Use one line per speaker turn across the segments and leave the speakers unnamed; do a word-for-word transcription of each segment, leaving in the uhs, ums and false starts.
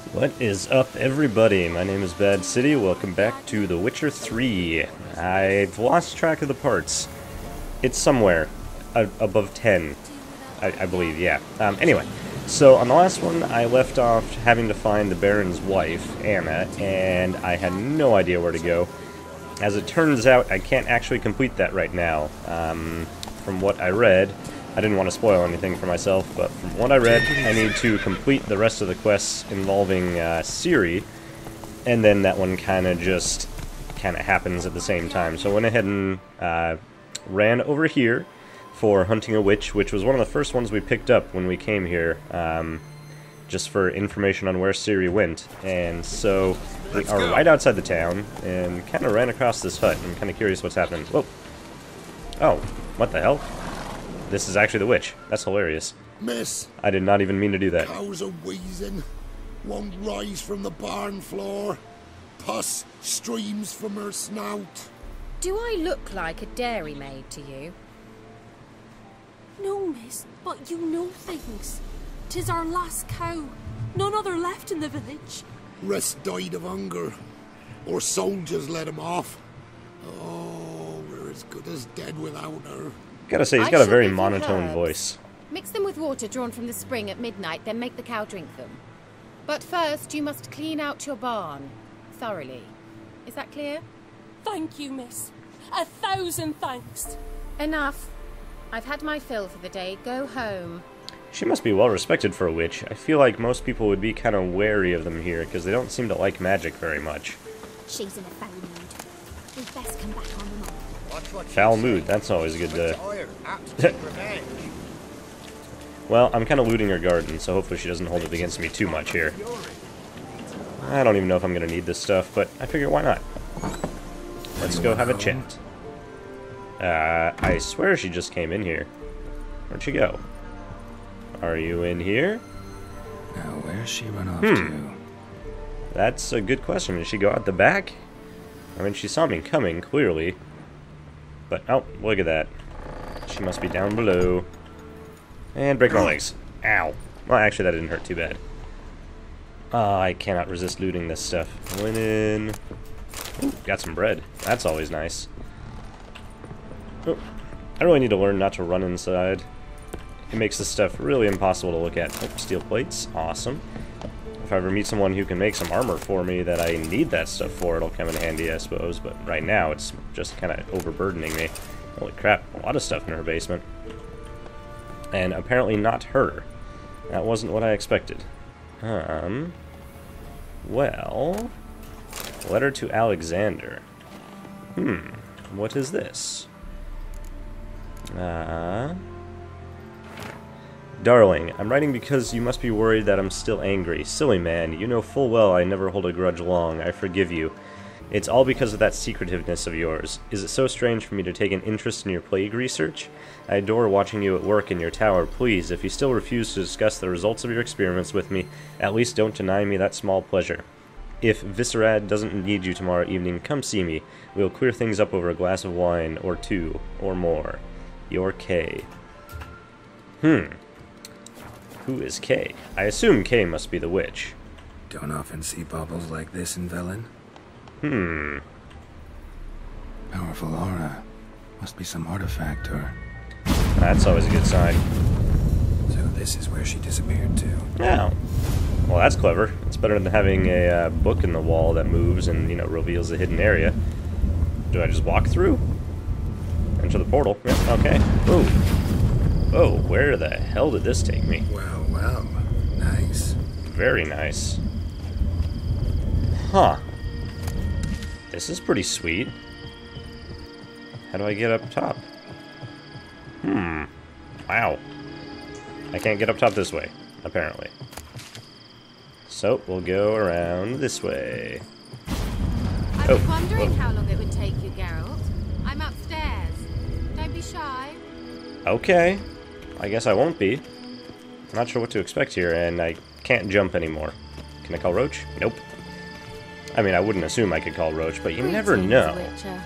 What is up, everybody? My name is badcity. Welcome back to The Witcher three. I've lost track of the parts. It's somewhere uh, above ten, I, I believe, yeah. Um, anyway, so on the last one, I left off having to find the Baron's wife, Anna, and I had no idea where to go. As it turns out, I can't actually complete that right now. Um, from what I read, I didn't want to spoil anything for myself, but from what I read, I need to complete the rest of the quests involving uh, Ciri, and then that one kind of just kind of happens at the same time. So I went ahead and uh, ran over here for hunting a witch, which was one of the first ones we picked up when we came here, um, just for information on where Ciri went. And so we are right outside the town, and kind of ran across this hut. I'm kind of curious what's happening. Whoa. Oh, what the hell? This is actually the witch. That's hilarious.
Miss,
I did not even mean to do that.
cows are wheezing, won't rise from the barn floor. Pus streams from her snout.
Do I look like a dairymaid to you?
No, miss, but you know things. 'Tis our last cow. None other left in the village.
Rest died of hunger, or soldiers let him off. Oh, we're as good as dead without her.
Gotta say, he's
I
got a
shall
very
give you
monotone
herbs.
voice.
Mix them with water drawn from the spring at midnight, then make the cow drink them. But first, you must clean out your barn. Thoroughly. Is that clear?
Thank you, miss. A thousand thanks.
Enough. I've had my fill for the day. Go home.
She must be well respected for a witch. I feel like most people would be kind of wary of them here, because they don't seem to like magic very much.
She's in a foul mood. We'd best come back on and on.
Foul mood, that's always a good, uh... Well, I'm kind of looting her garden, so hopefully she doesn't hold it against me too much here. I don't even know if I'm going to need this stuff, but I figure why not? Let's go have a chat. Uh, I swear she just came in here. Where'd she go? Are you in here?
Now, where's she run off
Hmm.
to?
That's a good question. Did she go out the back? I mean, she saw me coming, clearly. But, oh, look at that. She must be down below. And break my legs. Ow. Well, actually, that didn't hurt too bad. Uh, I cannot resist looting this stuff. Linen. Ooh, got some bread. That's always nice. Oh, I really need to learn not to run inside. It makes this stuff really impossible to look at. Oh, steel plates. Awesome. If I ever meet someone who can make some armor for me that I need that stuff for, it'll come in handy, I suppose. But right now, it's just kind of overburdening me. Holy crap, a lot of stuff in her basement. And apparently not her. That wasn't what I expected. Um, well... Letter to Alexander. Hmm, what is this? Uh... Darling, I'm writing because you must be worried that I'm still angry. Silly man, you know full well I never hold a grudge long. I forgive you. It's all because of that secretiveness of yours. Is it so strange for me to take an interest in your plague research? I adore watching you at work in your tower. Please, if you still refuse to discuss the results of your experiments with me, at least don't deny me that small pleasure. If Viscerad doesn't need you tomorrow evening, come see me. We'll clear things up over a glass of wine, or two, or more. Your K. Hmm. Who is Kay? I assume Kay must be the witch.
Don't often see baubles like this in Velen.
Hmm.
Powerful aura. Must be some artifact or...
That's always a good sign.
So this is where she disappeared to.
Oh. Well, that's clever. It's better than having a uh, book in the wall that moves and, you know, reveals a hidden area. Do I just walk through? Enter the portal. Yep, okay. Ooh. Oh, where the hell did this take me?
Well, well. Nice.
Very nice. Huh. This is pretty sweet. How do I get up top? Hmm. Wow. I can't get up top this way, apparently. So, we'll go around this way.
I was
Oh,
wondering
whoa.
how long it would take you, Geralt. I'm upstairs. Don't be shy.
Okay. I guess I won't be. I'm not sure what to expect here, and I can't jump anymore. Can I call Roach? Nope. I mean, I wouldn't assume I could call Roach, but you never
Greetings,
know.
Witcher.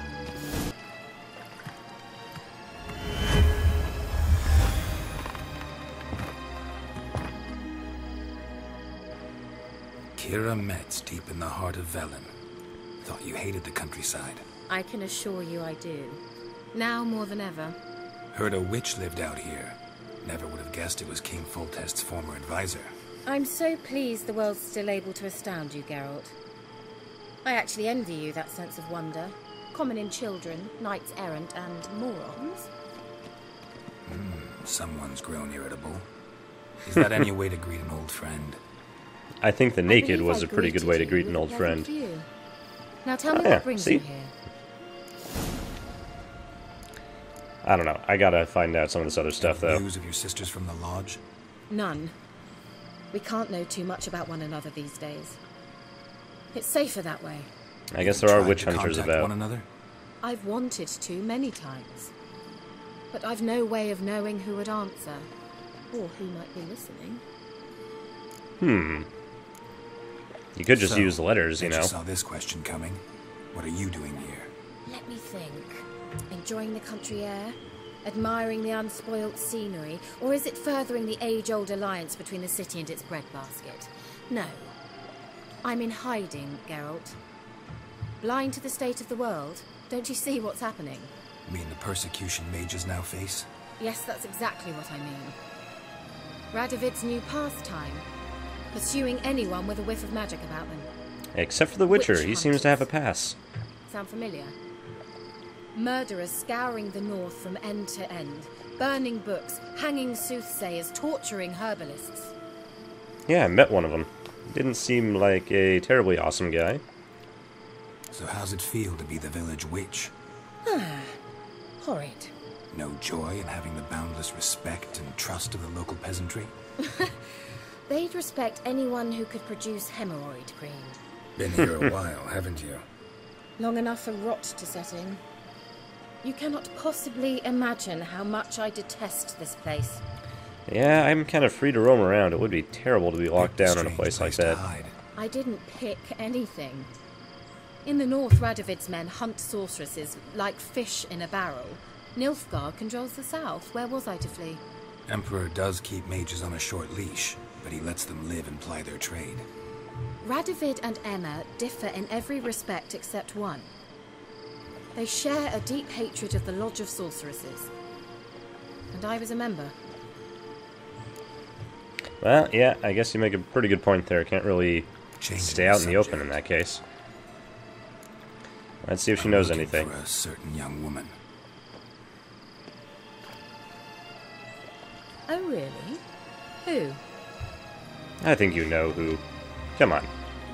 Ciri Metz, deep in the heart of Velen. Thought you hated the countryside.
I can assure you I do. Now more than ever.
Heard a witch lived out here. Never would have guessed it was King Foltest's former advisor.
I'm so pleased the world's still able to astound you, Geralt. I actually envy you that sense of wonder. Common in children, knights errant, and morons.
Hmm, someone's grown irritable. Is that any way to greet an old friend?
I think the
I
naked
believe
was
I
a pretty good
greeted
way to
you
greet
with
an
a
old
pleasant
friend.
view. Now tell me
Oh, yeah,
what brings
see?
you here.
I don't know. I gotta find out some of this other stuff,
Any
though.
news of your sisters from the lodge?
None. We can't know too much about one another these days. It's safer that way.
I guess there are
Tried
witch
to
hunters
contact
about.
one another?
I've wanted to many times. But I've no way of knowing who would answer. Or who might be listening.
Hmm. You could just
So,
use letters, you
bet
know.
saw this question coming. What are you doing here?
Let me think. Enjoying the country air? Admiring the unspoilt scenery? Or is it furthering the age-old alliance between the city and its breadbasket? No. I'm in hiding, Geralt. Blind to the state of the world? Don't you see what's happening?
You mean the persecution mages now face?
Yes, that's exactly what I mean. Radovid's new pastime. Pursuing anyone with a whiff of magic about them.
Except for the Witcher.
Witch
He seems to have a
hunters.
pass.
Sound familiar? Murderers scouring the north from end to end. Burning books, hanging soothsayers, torturing herbalists.
Yeah, I met one of them. Didn't seem like a terribly awesome guy.
So how's it feel to be the village witch?
Horrid.
No joy in having the boundless respect and trust of the local peasantry?
They'd respect anyone who could produce hemorrhoid cream.
Been here a while, haven't you?
Long enough for rot to set in. You cannot possibly imagine how much I detest this place.
Yeah, I'm kind of free to roam around. It would be terrible to be locked
Picked a
down in a
strange
place like
to
that.
hide.
I didn't pick anything. In the north, Radovid's men hunt sorceresses like fish in a barrel. Nilfgaard controls the south. Where was I to flee?
Emperor does keep mages on a short leash, but he lets them live and ply their trade.
Radovid and Emma differ in every respect except one. They share a deep hatred of the Lodge of Sorceresses. And I was a member.
Well, yeah, I guess you make a pretty good point there. Can't really
Changing
stay out in the open
subject.
in that case. Let's see if she
I'm
knows
looking
anything.
For a certain young woman.
Oh, really? Who?
I think you know who. Come on.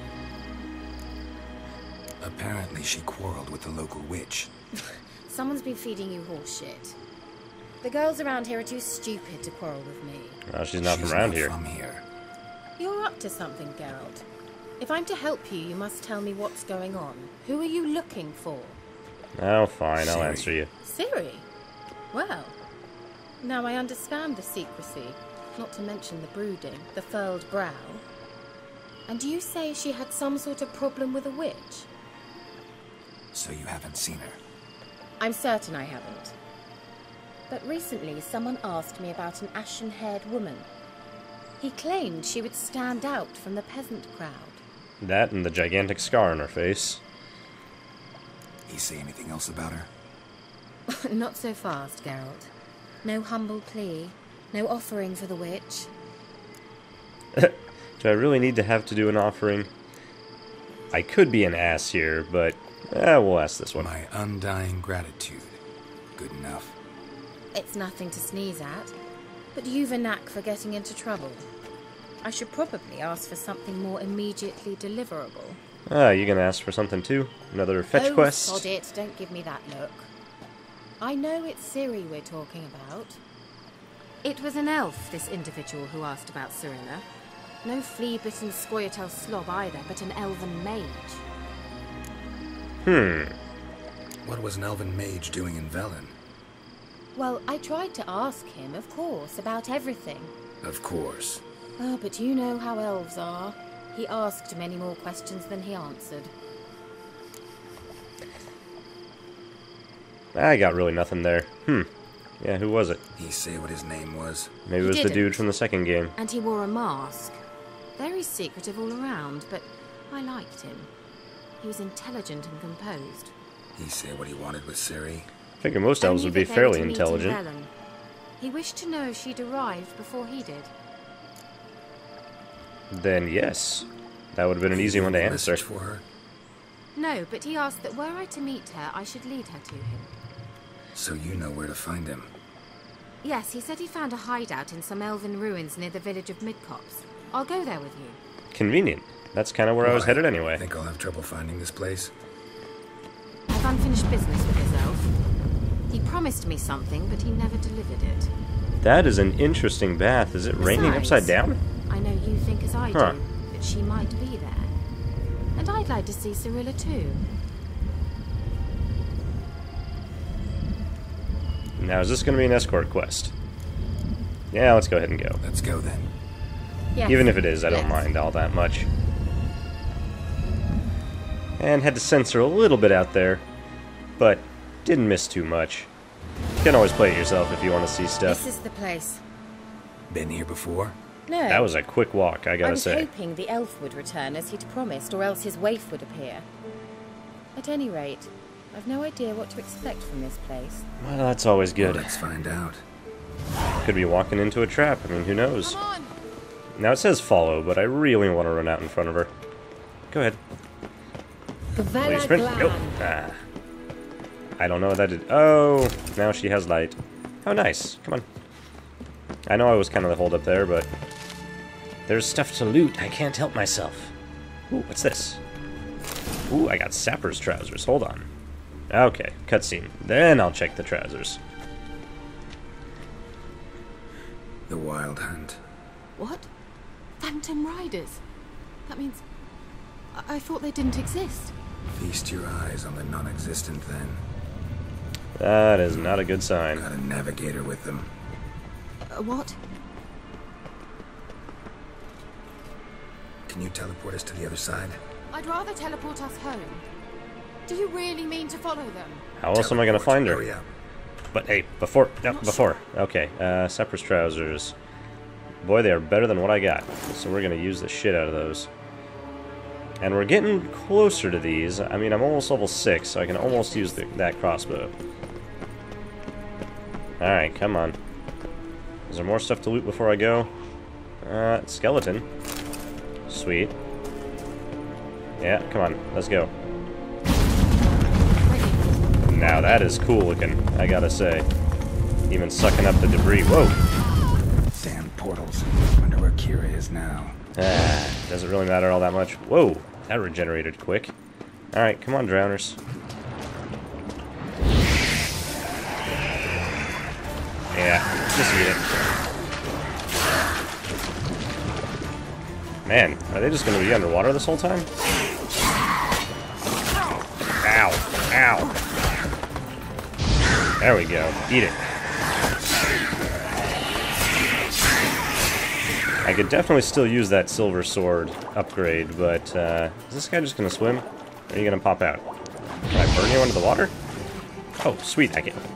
Apparently she quarreled with the local witch.
Someone's been feeding you horse shit. The girls around here are too stupid to quarrel with me.
Well, she's not
She's
from around
not
here.
from here.
You're up to something, Geralt. If I'm to help you, you must tell me what's going on. Who are you looking for?
Oh, fine, I'll
Ciri.
answer you.
Ciri? Well, now I understand the secrecy, not to mention the brooding, the furled brow. And you say she had some sort of problem with a witch?
So you haven't seen her?
I'm certain I haven't. But recently someone asked me about an ashen-haired woman. He claimed she would stand out from the peasant crowd.
That and the gigantic scar on her face.
He say anything else about her?
Not so fast, Geralt. No humble plea, no offering for the witch.
Do I really need to have to do an offering? I could be an ass here, but eh, we'll ask this one.
My undying gratitude. Good enough.
It's nothing to sneeze at, but you've a knack for getting into trouble. I should probably ask for something more immediately deliverable.
Ah, you gonna ask for something too? Another fetch
oh,
quest?
sod it, don't give me that look. I know it's Ciri we're talking about. It was an elf, this individual who asked about Cyrilla. No flea-bitten Scoia'tael slob either, but an elven mage.
Hmm.
What was an elven mage doing in Velen?
Well, I tried to ask him, of course, about everything.
Of course.
Ah, but you know how elves are. He asked many more questions than he answered.
I got really nothing there. Hmm. Yeah, who was it?
He say what his name was?
Maybe it
He
was the
didn't.
dude from the second game.
And he wore a mask. Very secretive all around, but I liked him. He was intelligent and composed.
He said what he wanted with Ciri.
I figure most elves
Only
would be
that they were
fairly
to meet in
intelligent.
Velen. He wished to know if she'd arrived before he did.
Then yes. That would have been an easy one to
Leave a
answer.
message for her.
No, but he asked that were I to meet her, I should lead her to him.
So you know where to find him.
Yes, he said he found a hideout in some elven ruins near the village of Midcopse. I'll go there with you.
Convenient. That's kind of where I was
Why?
headed anyway.
Think I'll have trouble finding this place?
I've unfinished business with his elf. He promised me something, but he never delivered it.
That is an interesting bath. Is it raining
Besides,
upside down?
I know you think as I
Huh.
do, that she might be there. And I'd like to see Cirilla too.
Now, is this going to be an escort quest? Yeah, let's go ahead and go.
Let's go then.
Yes.
Even if it is, I don't
Let's.
mind all that much. And had to censor a little bit out there, but didn't miss too much. You can always play it yourself if you want to see stuff.
This is the place.
Been here before?
No.
That was a quick walk, I
I
gotta
was
say.
hoping the elf would return as he'd promised, or else his waif would appear. At any rate, I've no idea what to expect from this place.
Well, that's always
Well,
good.
let's find out.
Could be walking into a trap. I mean, who knows?
Come on!
Now it says follow, but I really want to run out in front of her. Go ahead. Will you sprint? Nope. Ah. I don't know what that did. Oh, now she has light. Oh, nice. Come on. I know I was kind of the hold up there, but there's stuff to loot. I can't help myself. Ooh, what's this? Ooh, I got sapper's trousers. Hold on. Okay, cutscene. Then I'll check the trousers.
The Wild Hunt.
What? Phantom Riders? That means... I, I thought they didn't exist.
Feast your eyes on the non-existent then.
That is not a good sign.
Got a navigator with them.
Uh, what?
Can you teleport us to the other side?
I'd rather teleport us home. Do you really mean to follow them?
How else am I going to find her?
Hurry up.
But hey, before, no,
Not
before. Okay, uh, sapper's trousers. Boy, they are better than what I got. So we're gonna use the shit out of those. And we're getting closer to these. I mean, I'm almost level six, so I can almost use the, that crossbow. Alright, come on. Is there more stuff to loot before I go? Uh, skeleton. Sweet. Yeah, come on, let's go. Now that is cool looking, I gotta say. Even sucking up the debris. Whoa!
Sand portals. Wonder where Ciri is now.
Ah, doesn't really matter all that much. Whoa! That regenerated quick. Alright, come on, drowners. Yeah, just eat it. Man, are they just gonna be underwater this whole time? Ow! Ow! There we go. Eat it. I could definitely still use that silver sword upgrade, but uh, is this guy just gonna swim? Or are you gonna pop out? Can I burn you under the water? Oh, sweet, I can.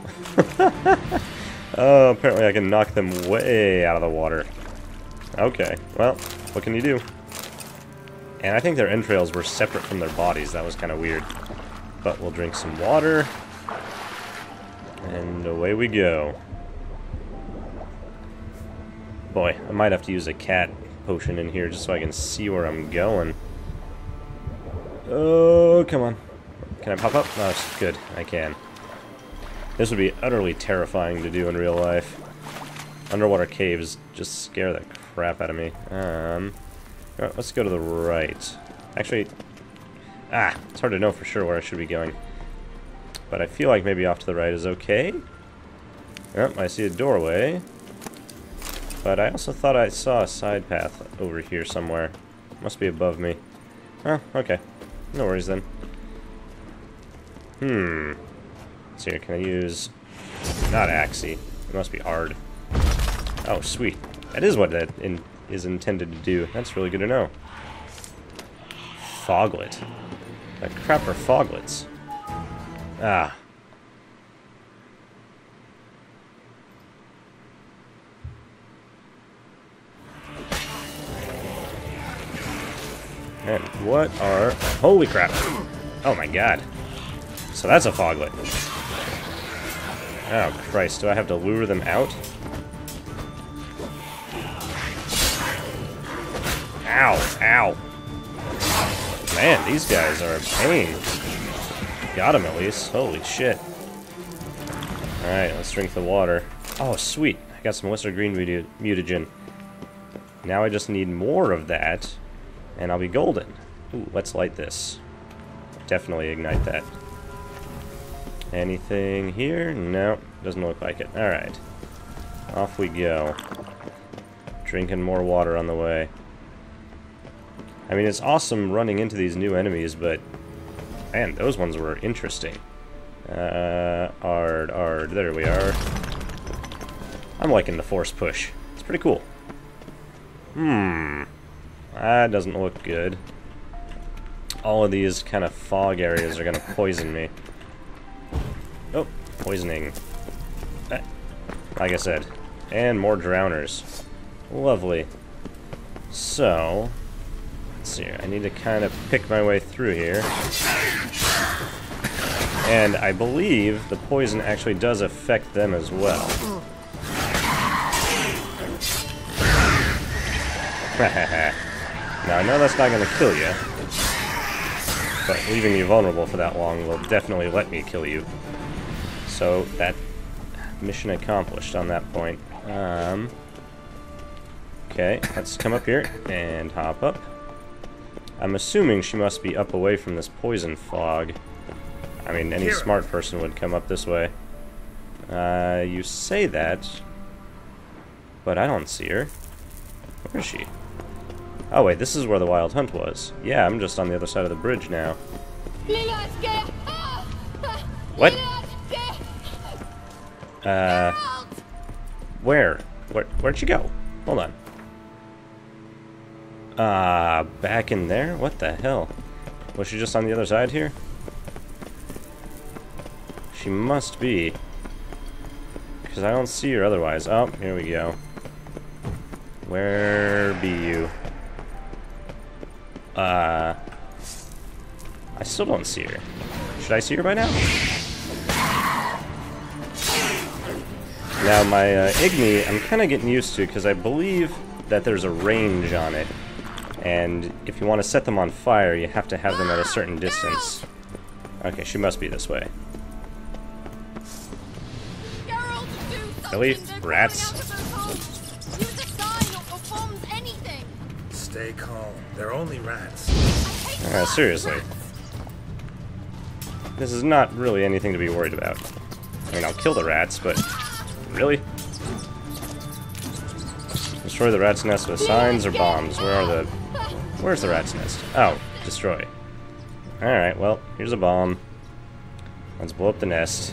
Oh, apparently I can knock them way out of the water. Okay, well, what can you do? And I think their entrails were separate from their bodies. That was kind of weird. But we'll drink some water. And away we go. Boy, I might have to use a cat potion in here just so I can see where I'm going. Oh, come on. Can I pop up? Oh, good. I can. This would be utterly terrifying to do in real life. Underwater caves just scare the crap out of me. Um, let's go to the right. Actually, ah, it's hard to know for sure where I should be going. But I feel like maybe off to the right is okay. Oh, I see a doorway. But I also thought I saw a side path over here somewhere. Must be above me. Oh, okay. No worries then. Hmm. Let's see here, can I use... Not Axie. It must be hard. Oh, sweet. That is what that in, is intended to do. That's really good to know. Foglet. What the crap are foglets? Ah. And what are... Holy crap. Oh my god. So that's a foglet. Oh Christ, do I have to lure them out? Ow, ow. Man, these guys are a pain. Got him at least. Holy shit. Alright, let's drink the water. Oh, sweet. I got some Lesser Green muta mutagen. Now I just need more of that, and I'll be golden. Ooh, let's light this. Definitely ignite that. Anything here? No, doesn't look like it. Alright. Off we go. Drinking more water on the way. I mean, it's awesome running into these new enemies, but... Man, those ones were interesting. Uh, Ard, Ard, there we are. I'm liking the force push. It's pretty cool. Hmm. That doesn't look good. All of these kind of fog areas are gonna poison me. Oh, poisoning. Eh, like I said. And more drowners. Lovely. So... Let's see here. I need to kind of pick my way through here. And I believe the poison actually does affect them as well. Now, I know that's not going to kill you, but leaving you vulnerable for that long will definitely let me kill you. So, that mission accomplished on that point. Um, okay, let's come up here and hop up. I'm assuming she must be up away from this poison fog. I mean, any smart person would come up this way. Uh, you say that, but I don't see her. Where is she? Oh wait, this is where the Wild Hunt was. Yeah, I'm just on the other side of the bridge now. What? Uh, where? Where? Where'd she go? Hold on. Uh, back in there? What the hell? Was she just on the other side here? She must be. Because I don't see her otherwise. Oh, here we go. Where be you? Uh... I still don't see her. Should I see her by now? Now, my uh, Igni, I'm kind of getting used to because I believe that there's a range on it. And if you want to set them on fire, you have to have them at a certain distance. Okay, she must be this way. Really? Rats?
Stay calm. They're only rats.
Uh, seriously. This is not really anything to be worried about. I mean, I'll kill the rats, but... Really? Destroy the rat's nest with signs or bombs. Where are the... Where's the rat's nest? Oh, destroy. Alright, well, here's a bomb. Let's blow up the nest.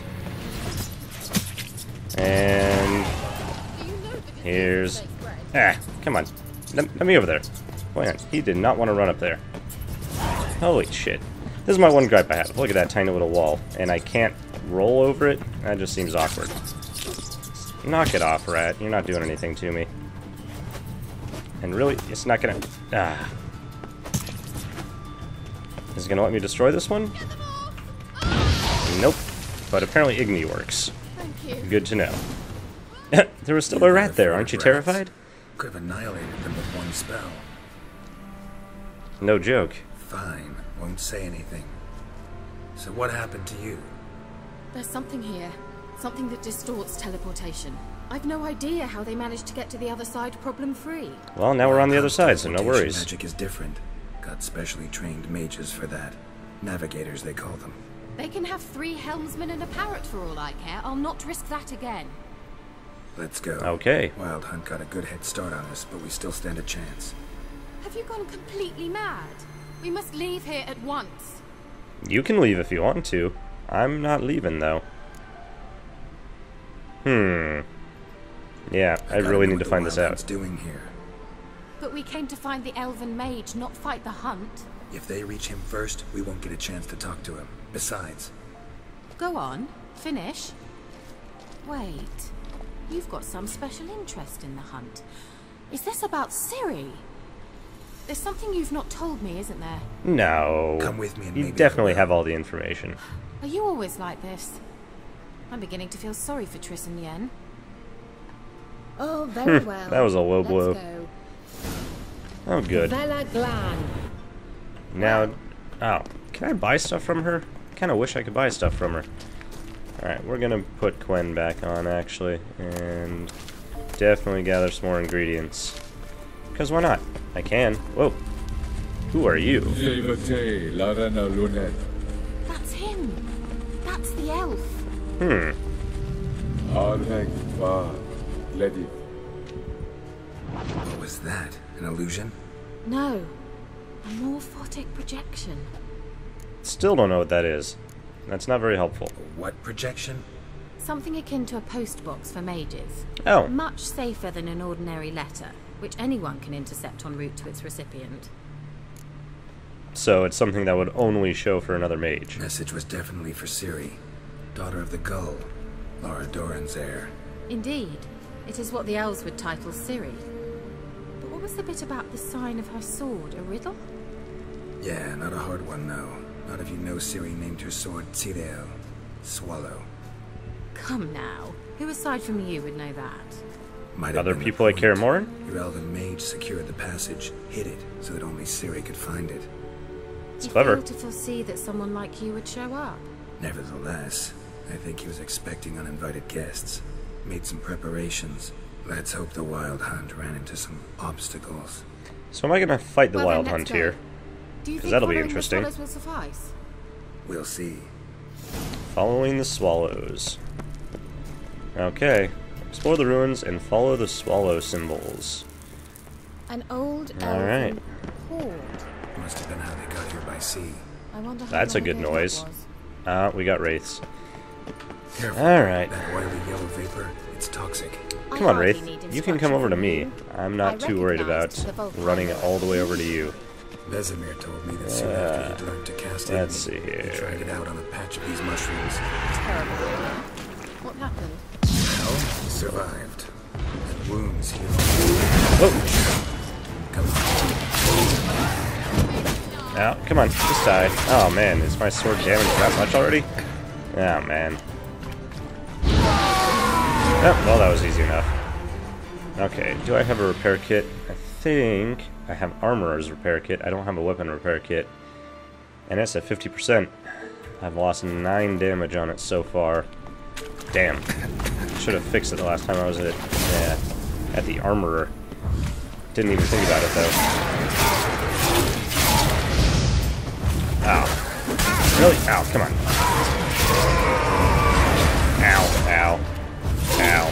And... Here's... Ah, come on. Let, let me over there. Wait on. He did not want to run up there. Holy shit. This is my one gripe I have. Look at that tiny little wall. And I can't roll over it? That just seems awkward. Knock it off, rat. You're not doing anything to me. And really, it's not gonna... Ah. Is it gonna let me destroy this one? Nope. But apparently Igni works.
Thank you.
Good to know. There was still a rat there. Aren't you terrified?
Could have annihilated them with one spell.
No joke.
Fine. Won't say anything. So what happened to you?
There's something here. Something that distorts teleportation. I've no idea how they managed to get to the other side problem-free.
Well, now we're on the other side, so no worries.
Magic is different. Got specially trained mages for that. Navigators, they call them.
They can have three helmsmen and a parrot for all I care. I'll not risk that again.
Let's go.
Okay.
Wild Hunt got a good head start on us, but we still stand a chance.
Have you gone completely mad? We must leave here at once.
You can leave if you want to. I'm not leaving, though. Hmm. Yeah, I, I really need to find this out.
What's doing here?
But we came to find the elven mage, not fight the hunt.
If they reach him first, we won't get a chance to talk to him. Besides...
Go on. Finish. Wait. You've got some special interest in the hunt. Is this about Ciri? There's something you've not told me, isn't there?
No.
Come with me and
You
maybe
definitely
we'll-
have all the information.
Are you always like this? I'm beginning to feel sorry for Triss and Yen. Oh, very well.
That was a low
Let's
blow.
Go.
Oh, good.
Vela Glan.
Now, oh, can I buy stuff from her? Kind of wish I could buy stuff from her. Alright, we're gonna put Quen back on, actually, and definitely gather some more ingredients. Because why not? I can. Whoa. Who are you?
That's him. That's the elf.
Hmm.
What was that? An illusion?
No. A morphotic projection.
Still don't know what that is. That's not very helpful.
What projection?
Something akin to a postbox for mages.
Oh.
Much safer than an ordinary letter, which anyone can intercept en route to its recipient.
So it's something that would only show for another mage.
Message was definitely for Ciri, daughter of the Gull, Lara Doran's heir.
Indeed. It is what the elves would title Ciri. But what was the bit about the sign of her sword? A riddle?
Yeah, not a hard one, no. Not if you know Ciri named her sword Ciri, swallow.
Come now. Who aside from you would know that?
Might have
Other
been the
people I care
point.
more?
Your elven mage secured the passage, hid it, so that only Ciri could find it.
It's
You
clever.
failed to foresee that someone like you would show up.
Nevertheless, I think he was expecting uninvited guests. Made some preparations. Let's hope the Wild Hunt ran into some obstacles.
So am I gonna fight the
Well, then,
Wild
let's
Hunt
go.
here?
Do you
'Cause
think
that'll be
following the
interesting.
swallows will suffice?
We'll see.
Following the swallows. Okay. Explore the ruins and follow the swallow symbols.
An old
All
elven
right.
hoard.
Must have been how they got here by sea.
I wonder how
That's a
long
good
ago that
noise.
was.
Ah, we got wraiths.
Careful.
Alright.
That oily yellow vapor, it's toxic.
Come
I
on,
hardly
Wraith.
need
You can come
instruction
over to
from
me.
you.
I'm not
I
too worried about
recognized the Vulcan
running
logo.
all the way over to you.
Vesemir told me that soon after he'd learned to cast
let's
Igni,
see
he
here.
tried it out on a patch of these mushrooms.
Terrible. What happened?
Well, he survived. And wounds healed.
Oh!
Come on.
Now, come on, just die. Oh man, is my sword damaged that much already? Oh man. Oh, well, that was easy enough. Okay, do I have a repair kit? I think I have armorer's repair kit. I don't have a weapon repair kit. And it's at fifty percent. I've lost nine damage on it so far. Damn. Should have fixed it the last time I was at, yeah, at the armorer. Didn't even think about it though. Ow. Really? Ow, come on. Ow, ow, ow.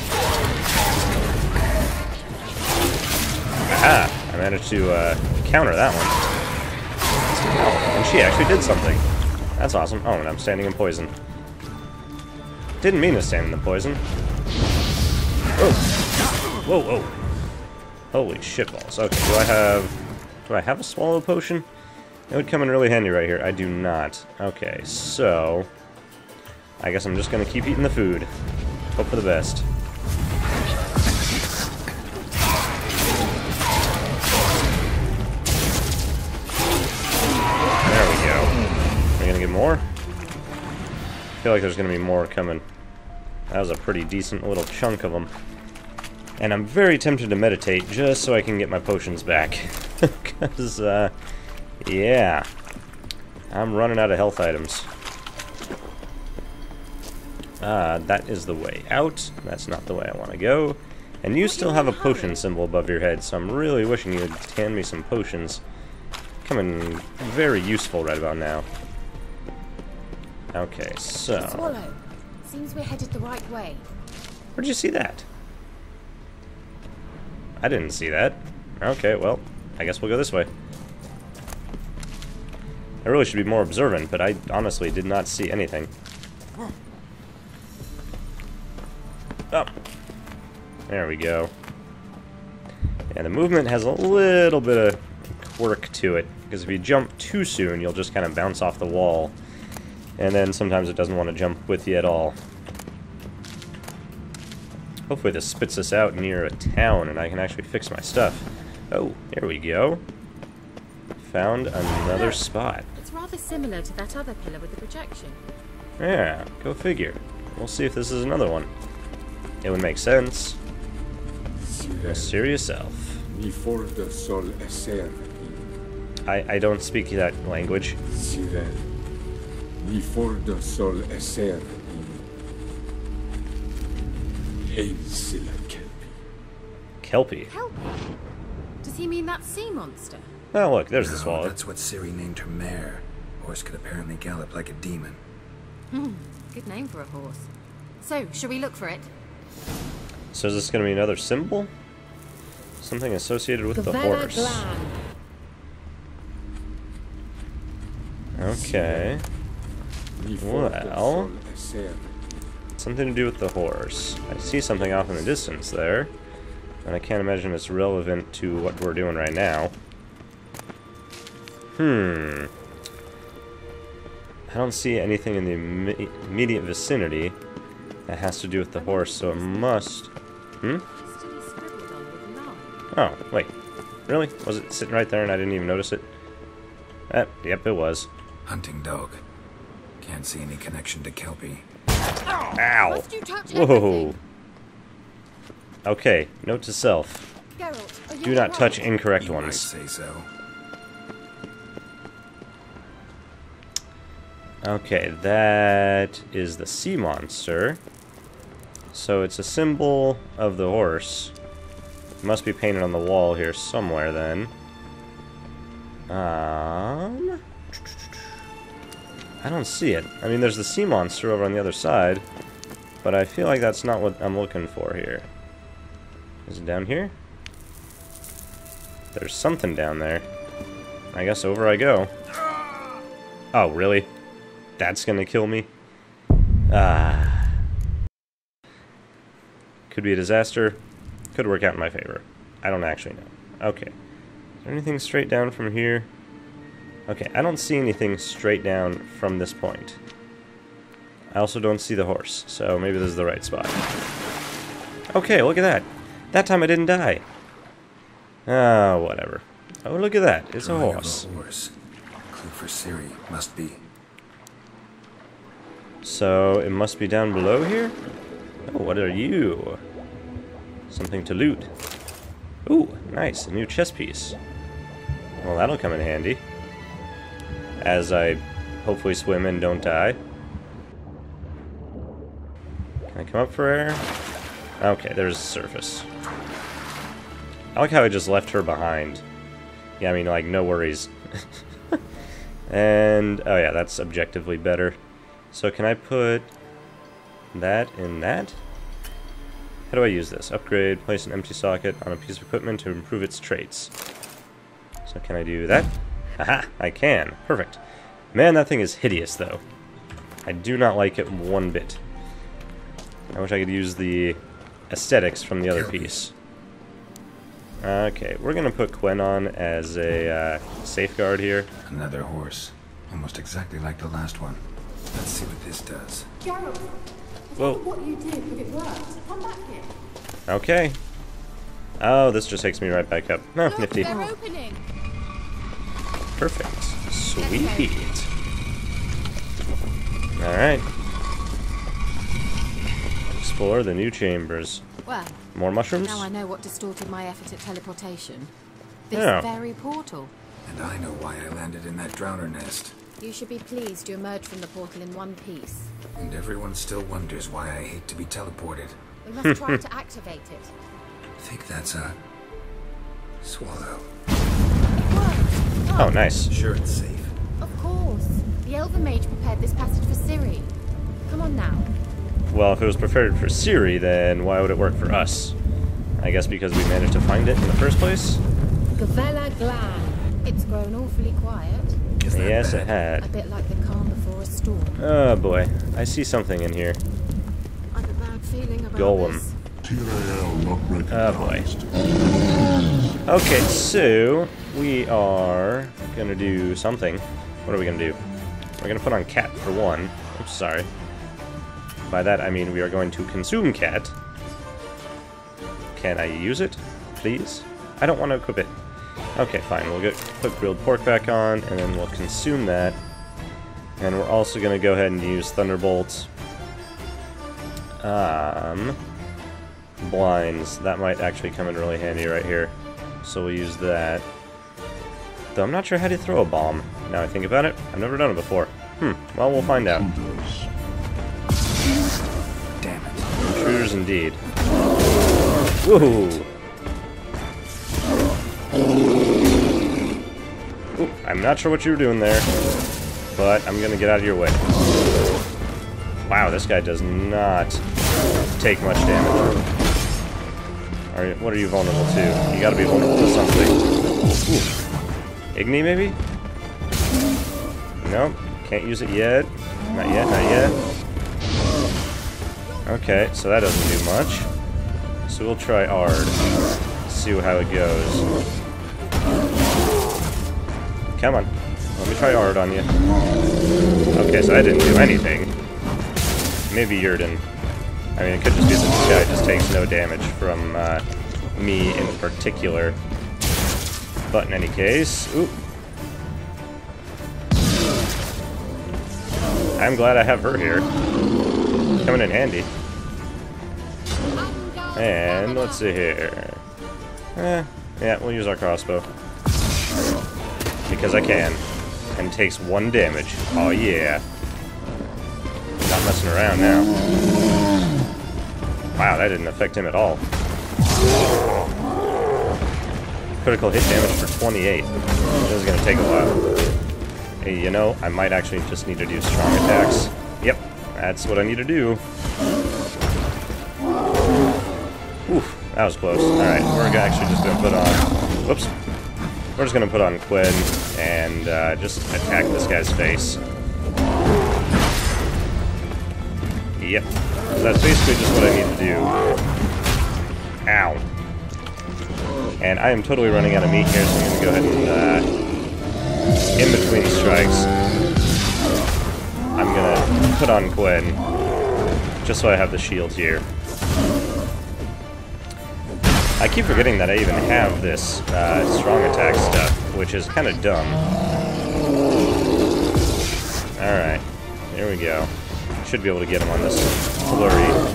Aha! I managed to uh, counter that one. Oh, and she actually did something. That's awesome. Oh, and I'm standing in poison. Didn't mean to stand in the poison. Whoa. Whoa, whoa. Holy shitballs. Okay, do I have... Do I have a swallow potion? It would come in really handy right here. I do not. Okay, so... I guess I'm just gonna keep eating the food. Hope for the best. There we go. Are we gonna get more? I feel like there's gonna be more coming. That was a pretty decent little chunk of them. And I'm very tempted to meditate just so I can get my potions back. Because, uh, yeah. I'm running out of health items. Ah, that is the way out. That's not the way I want to go. And you still have a potion symbol above your head, so I'm really wishing you would hand me some potions. Coming very useful right about now. Okay, so...
Swallow. Seems we're headed the right way.
Where'd you see that? I didn't see that. Okay, well, I guess we'll go this way. I really should be more observant, but I honestly did not see anything. Oh. There we go. And the movement has a little bit of quirk to it, because if you jump too soon, you'll just kind of bounce off the wall. And then sometimes it doesn't want to jump with you at all. Hopefully this spits us out near a town and I can actually fix my stuff. Oh, here we go. found another spot.
It's rather similar to that other pillar with the projection.
Yeah, go figure. We'll see if this is another one. It would make sense. Ciri yourself. I, I don't speak that language. Kelpie.
Kelpie? Does he mean that sea monster?
Oh, look, there's the
No,
swallow.
that's what Ciri named her mare. Horse could apparently gallop like a demon.
Hmm, good name for a horse. So, shall we look for it?
So is this going to be another symbol? Something associated with the horse. Okay. Well, something to do with the horse. I see something off in the distance there, and I can't imagine it's relevant to what we're doing right now. Hmm. I don't see anything in the imme immediate vicinity that has to do with the horse, so it must... Hmm? Oh, wait. Really? Was it sitting right there and I didn't even notice it? Eh, yep, it was.
Hunting dog. Can't see any connection to Kelpie.
Ow!
Must you touch
Whoa!
everything?
Okay, note to self.
Geralt, are you
Do not
alright?
touch incorrect
You might
ones.
say so.
Okay, that is the sea monster. So it's a symbol of the horse. It must be painted on the wall here somewhere then. Um, I don't see it. I mean, there's the sea monster over on the other side, but I feel like that's not what I'm looking for here. Is it down here? There's something down there. I guess over I go. Oh, really? That's gonna kill me? Ah. Could be a disaster. Could work out in my favor. I don't actually know. Okay. Is there anything straight down from here? Okay, I don't see anything straight down from this point. I also don't see the horse, so maybe this is the right spot. Okay, look at that. That time I didn't die. Oh, whatever. Oh, look at that. It's a
Drawing of
horse.
a horse. Clue for Ciri must be.
So, it must be down below here? Oh, what are you? Something to loot. Ooh, nice. A new chess piece. Well, that'll come in handy. As I hopefully swim and don't die. Can I come up for air? Okay, there's the surface. I like how I just left her behind. Yeah, I mean, like, no worries. And, oh yeah, that's objectively better. So can I put that in that? How do I use this? Upgrade, place an empty socket on a piece of equipment to improve its traits. So can I do that? Aha! I can. Perfect. Man, that thing is hideous, though. I do not like it one bit. I wish I could use the aesthetics from the other piece. Okay, we're gonna put Quen on as a uh, safeguard here.
Another horse. Almost exactly like the last one. Let's see what this does.
Geralt,
Whoa.
what you did, but it worked. Come back here.
Okay. Oh, this just takes me right back up. Oh,
Look,
nifty.
they're opening.
Perfect. Sweet. Alright. Explore the new chambers.
Well,
More mushrooms?
now I know what distorted my effort at teleportation. This
Yeah.
very portal.
And I know why I landed in that drowner nest.
You should be pleased you emerged from the portal in one piece.
And everyone still wonders why I hate to be teleported.
We must try to activate it.
I think that's a swallow.
It worked.
Oh, nice.
Sure it's safe.
Of course. The Elven Mage prepared this passage for Ciri. Come on now.
Well, if it was prepared for Ciri, then why would it work for us? I guess because we managed to find it in the first place?
Gavella Glan. It's grown awfully quiet.
Is that
Yes,
bad?
it had.
A bit like the calm before a storm.
Oh boy, I see something in here.
I've a bad feeling about
Golem.
this.
Oh boy. Okay, so we are gonna do something. What are we gonna do? We're gonna put on cat for one. Oops, sorry. By that I mean we are going to consume cat. Can I use it, please? I don't want to equip it. Okay, fine. We'll get put grilled pork back on, and then we'll consume that. And we're also going to go ahead and use Thunderbolt. Um, blinds. That might actually come in really handy right here. So we'll use that. Though I'm not sure how to throw a bomb. Now I think about it, I've never done it before. Hmm, well, we'll find out.
Damn it.
Intruders indeed. Woohoo! Ooh, I'm not sure what you were doing there, but I'm gonna get out of your way. Wow, this guy does not take much damage. Are you, what are you vulnerable to? You gotta be vulnerable to something. Ooh. Igni, maybe? Nope, can't use it yet. Not yet, not yet. Okay, so that doesn't do much. So we'll try Ard. See how it goes. Come on. Let me try Ard on you. Okay, so I didn't do anything. Maybe Yurden. I mean, it could just be that this guy just takes no damage from uh, me in particular. But in any case... Oop. I'm glad I have her here. Coming in handy. And let's see here. Eh, yeah, we'll use our crossbow. Because I can. And it takes one damage. Oh yeah. Not messing around now. Wow, that didn't affect him at all. Critical hit damage for twenty-eight. This is going to take a while. Hey, you know, I might actually just need to do strong attacks. Yep, that's what I need to do. Oof, that was close. Alright, we're actually just going to put on... Whoops. We're just going to put on Quinn and uh, just attack this guy's face. Yep. That's basically just what I need to do. Ow. And I am totally running out of meat here, so I'm going to go ahead and, uh, in between strikes, I'm going to put on Quinn, just so I have the shield here. I keep forgetting that I even have this uh, strong attack stuff, which is kind of dumb. Alright, there we go. Should be able to get him on this flurry.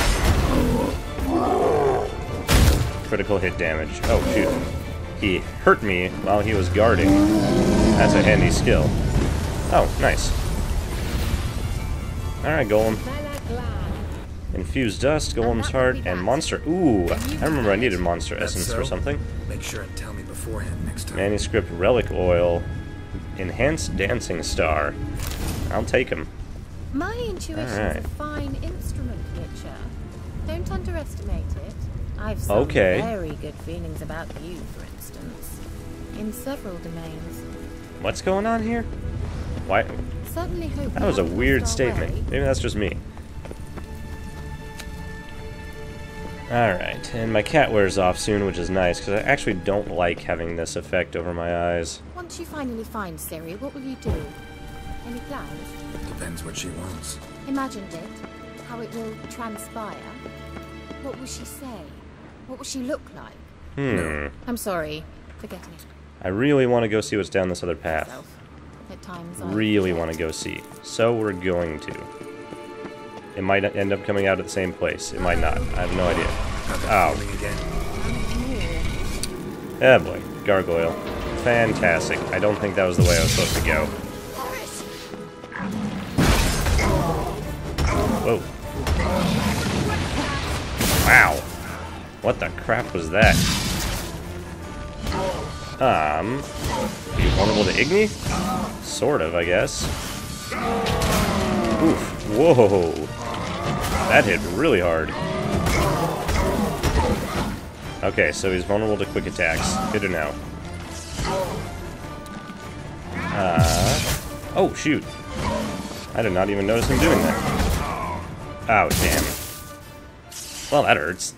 Critical hit damage. Oh, shoot. He hurt me while he was guarding. That's a handy skill. Oh, nice. Alright, Golem. Infused Dust, Golem's Heart, and Monster. Ooh, I remember I needed Monster Essence
so?
for something.
Make sure and tell me beforehand next time.
Manuscript Relic Oil. Enhanced Dancing Star. I'll take him.
My intuition's
All right.
a fine instrument, Witcher. Don't underestimate it. I've some
Okay.
very good feelings about you, for instance. In several domains.
What's going on here? Why?
Certainly hope
That
we
was a
haven't
weird
lost our way.
statement. Maybe that's just me. Alright, and my cat wears off soon, which is nice, because I actually don't like having this effect over my eyes.
Once you finally find Ciri, what will you do? Any plans?
Depends what she wants.
Imagined it. How it will transpire. What will she say? What will she look like?
Hmm.
I'm sorry. Forgetting it.
I really want to go see what's down this other path.
Myself. At times I
Really
forget.
want to go see. So we're going to. It might end up coming out at the same place. It might not. I have no idea.
Oh.
Oh. Yeah, boy. Gargoyle. Fantastic. I don't think that was the way I was supposed to go. Whoa. Wow. What the crap was that? Um... Are you vulnerable to Igni? Sort of, I guess. Oof. Whoa. That hit really hard. Okay, so he's vulnerable to quick attacks. Good to know. Uh... Oh, shoot. I did not even notice him doing that. Oh, damn. Well, that hurts.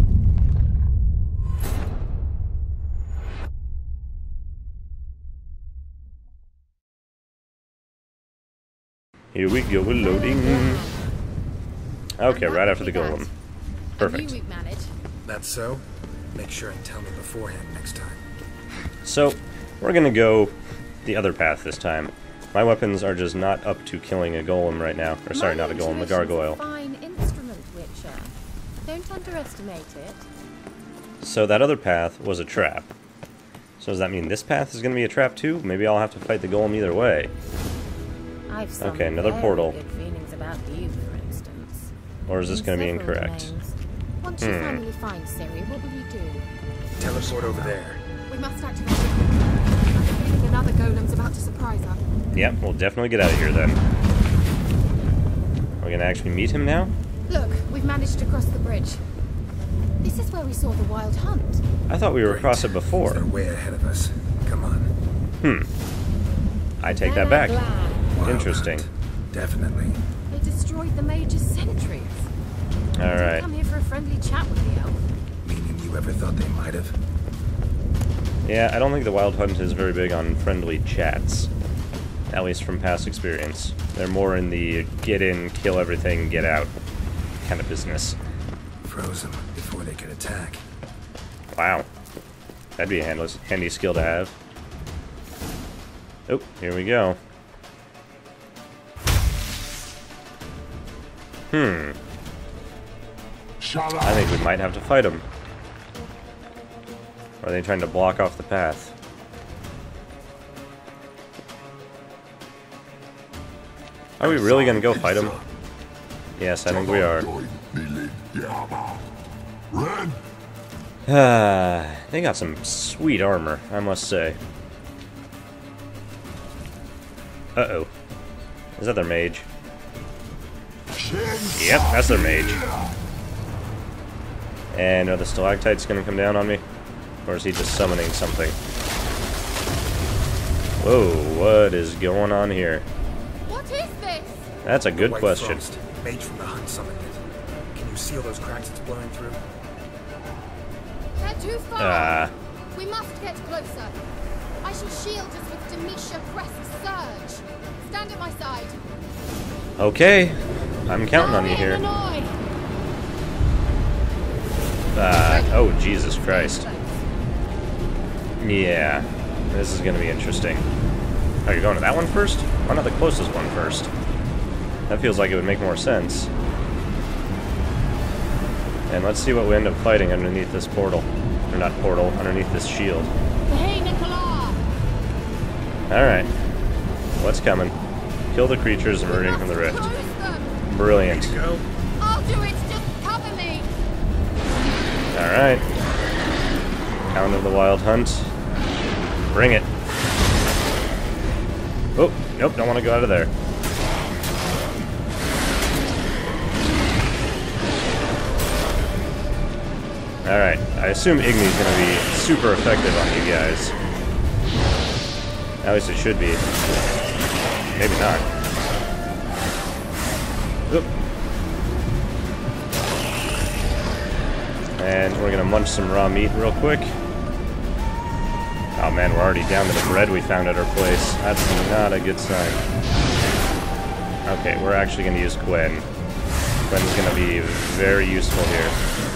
Here we go, we're loading. Okay, right after the golem. Perfect.
I knew we'd manage.
That's so? Make sure and tell me beforehand next time.
So, we're gonna go the other path this time. My weapons are just not up to killing a golem right now. Or sorry, not a golem, a gargoyle.
Fine instrument, Witcher. Don't underestimate it.
So that other path was a trap. So does that mean this path is gonna be a trap too? Maybe I'll have to fight the golem either way.
I've some
Okay, another
very
portal.
good feelings about you, for instance.
Or is this
In
gonna be
several
incorrect?
domains. Once you finally find Ciri, what will you do?
Teleport over there.
We must activate it. I have a feeling another golem's about to surprise her.
Yep, we'll definitely get out of here then. Are we gonna actually meet him now?
Look, we've managed to cross the bridge. This is where we saw the wild hunt.
I thought we were
Great.
across it before.
They're way ahead of us. Come on.
Hmm. I take that
Then
back.
I'm glad.
Wild
Interesting.
hunt. Definitely.
They destroyed the Mage's sentries.
Alright.
Come here for a friendly chat with the elf.
Meaning you ever thought they might have?
Yeah, I don't think the Wild Hunt is very big on friendly chats. At least from past experience. They're more in the get in, kill everything, get out kind of business.
Froze them before they could attack.
Wow. That'd be a handy, handy skill to have. Oh, here we go. Hmm. I think we might have to fight them. Or are they trying to block off the path? Are we really gonna go fight them? Yes, I think we are. Ah, they got some sweet armor, I must say. Uh-oh. Is that their mage? Yep, that's their mage. And are the stalactites gonna come down on me? Or is he just summoning something? Whoa, what is going on here?
What is this?
That's a good
White
question.
Frost. Mage from the hunt summoned it. Can you seal those cracks it's blowing through?
They're too far.
Ah,
We must get closer. I shall shield us with Demetia Crest's surge. Stand at my side.
okay. I'm counting on you here. Uh, oh, Jesus Christ. Yeah, this is gonna be interesting. Oh, you're going to that one first? Why not the closest one first? That feels like it would make more sense. And let's see what we end up fighting underneath this portal. Or not portal, underneath this shield. Alright. What's coming? Kill the creatures emerging from the rift. Brilliant.
Go.
I'll do it. Just cover me.
Alright. Hound of the Wild Hunt. Bring it. Oh, nope, don't want to go out of there. Alright, I assume Igni's gonna be super effective on you guys. At least it should be. Maybe not. Oop. And we're gonna munch some raw meat real quick. Oh man, we're already down to the bread we found at our place. That's not a good sign. Okay, we're actually gonna use Gwen. Gwen's gonna be very useful here.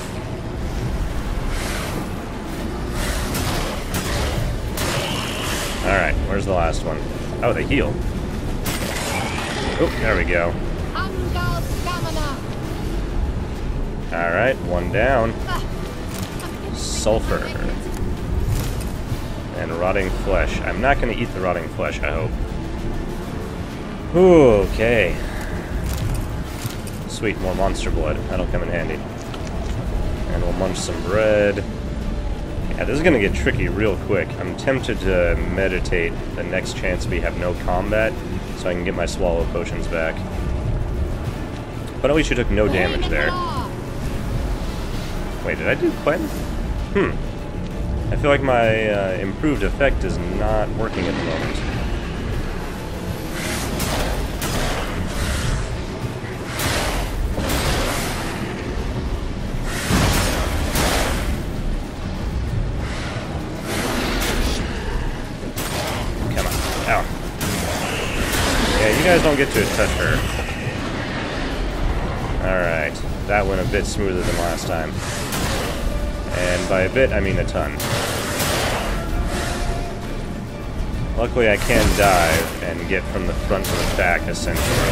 Alright, where's the last one? Oh, they heal. Oh, there we go. Alright, one down. Sulfur. And rotting flesh. I'm not going to eat the rotting flesh, I hope. Ooh, okay. Sweet, more monster blood. That'll come in handy. And we'll munch some bread. Yeah, this is going to get tricky real quick. I'm tempted to meditate the next chance we have no combat, so I can get my swallow potions back. But at least you took no damage there. Wait, did I do Quen? Hmm. I feel like my uh, improved effect is not working at the moment. Come on. Ow. Yeah, you guys don't get to touch her. Alright. That went a bit smoother than last time. And by a bit, I mean a ton. Luckily I can dive and get from the front to the back, essentially.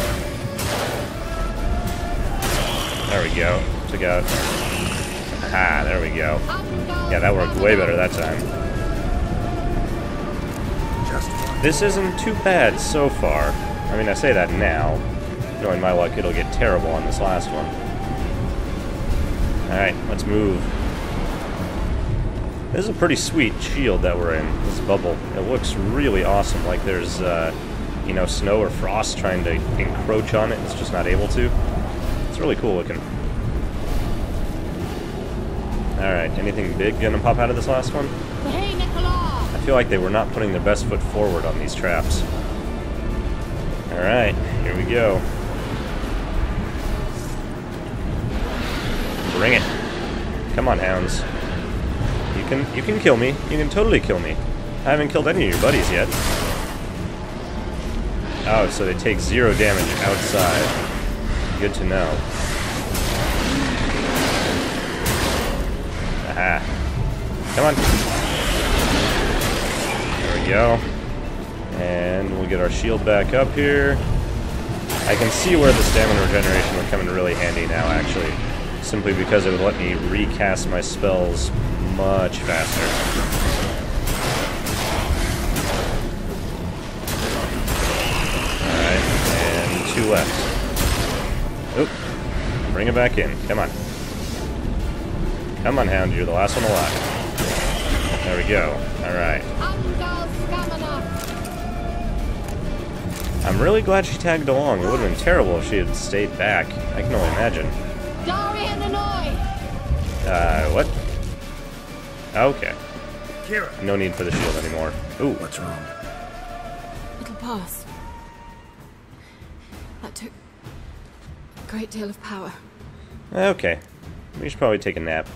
There we go. Took out... Aha, there we go. Yeah, that worked way better that time. This isn't too bad so far. I mean, I say that now. Knowing my luck, it'll get terrible on this last one. Alright, let's move. This is a pretty sweet shield that we're in, this bubble. It looks really awesome, like there's, uh, you know, snow or frost trying to encroach on it. It's just not able to. It's really cool looking. Alright, anything big gonna pop out of this last one?
Hey, Nicola!
I feel like they were not putting their best foot forward on these traps. Alright, here we go. Bring it. Come on, hounds. You can you can kill me. You can totally kill me. I haven't killed any of your buddies yet. Oh, so they take zero damage outside. Good to know. Aha. Come on. There we go. And we'll get our shield back up here. I can see where the stamina regeneration would come in really handy now, actually. Simply because it would let me recast my spells much faster. Alright, and two left. Oop. Bring it back in. Come on. Come on, Hound, you're the last one alive. There we go. Alright. I'm really glad she tagged along. It would have been terrible if she had stayed back. I can only imagine. Uh, what? Okay.
Ciri.
No need for the shield anymore. Ooh.
What's wrong?
It'll pass. That took a great deal of power.
Okay. We should probably take a nap.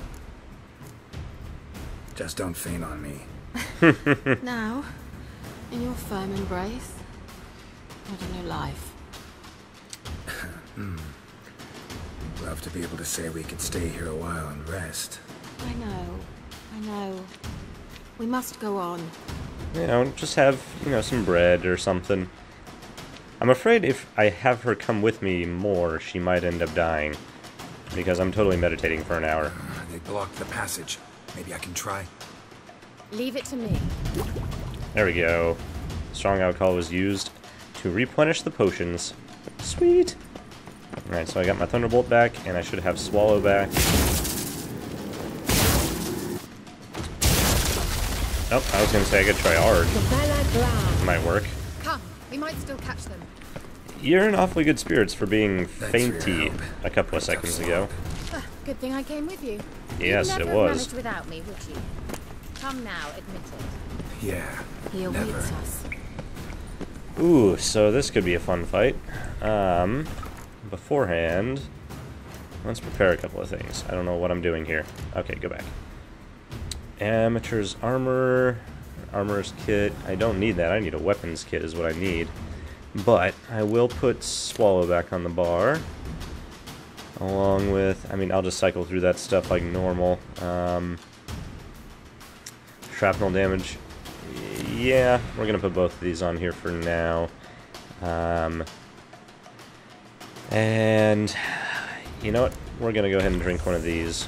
Just don't faint on me.
Now, in your firm embrace, what a new life.
Hmm. Love to be able to say we could stay here a while and rest.
I know, I know. We must go on.
You know, just have, you know, some bread or something. I'm afraid if I have her come with me more, she might end up dying. Because I'm totally meditating for an hour.
Uh, they blocked the passage. Maybe I can try.
Leave it to me.
There we go. Strong alcohol was used to replenish the potions. Sweet! Alright, so I got my Thunderbolt back, and I should have Swallow back. Oh, I was gonna say I could try hard. Might work.
Come, we might still catch them.
You're in awfully good spirits for being
Thanks for your
fainty
help.
a couple of seconds ago.
Uh, good thing I came with you.
Yes,
You'd
it
never have
was.
managed without me, would you? Come now, admit it.
Yeah.
He
Never.
awaits us.
Ooh, so this could be a fun fight. Um, beforehand, let's prepare a couple of things. I don't know what I'm doing here. Okay, go back. Amateur's armor, armor's kit. I don't need that. I need a weapons kit is what I need. But I will put Swallow back on the bar. Along with, I mean, I'll just cycle through that stuff like normal. Um, shrapnel damage. Yeah, we're going to put both of these on here for now. Um, and, you know what? We're going to go ahead and drink one of these.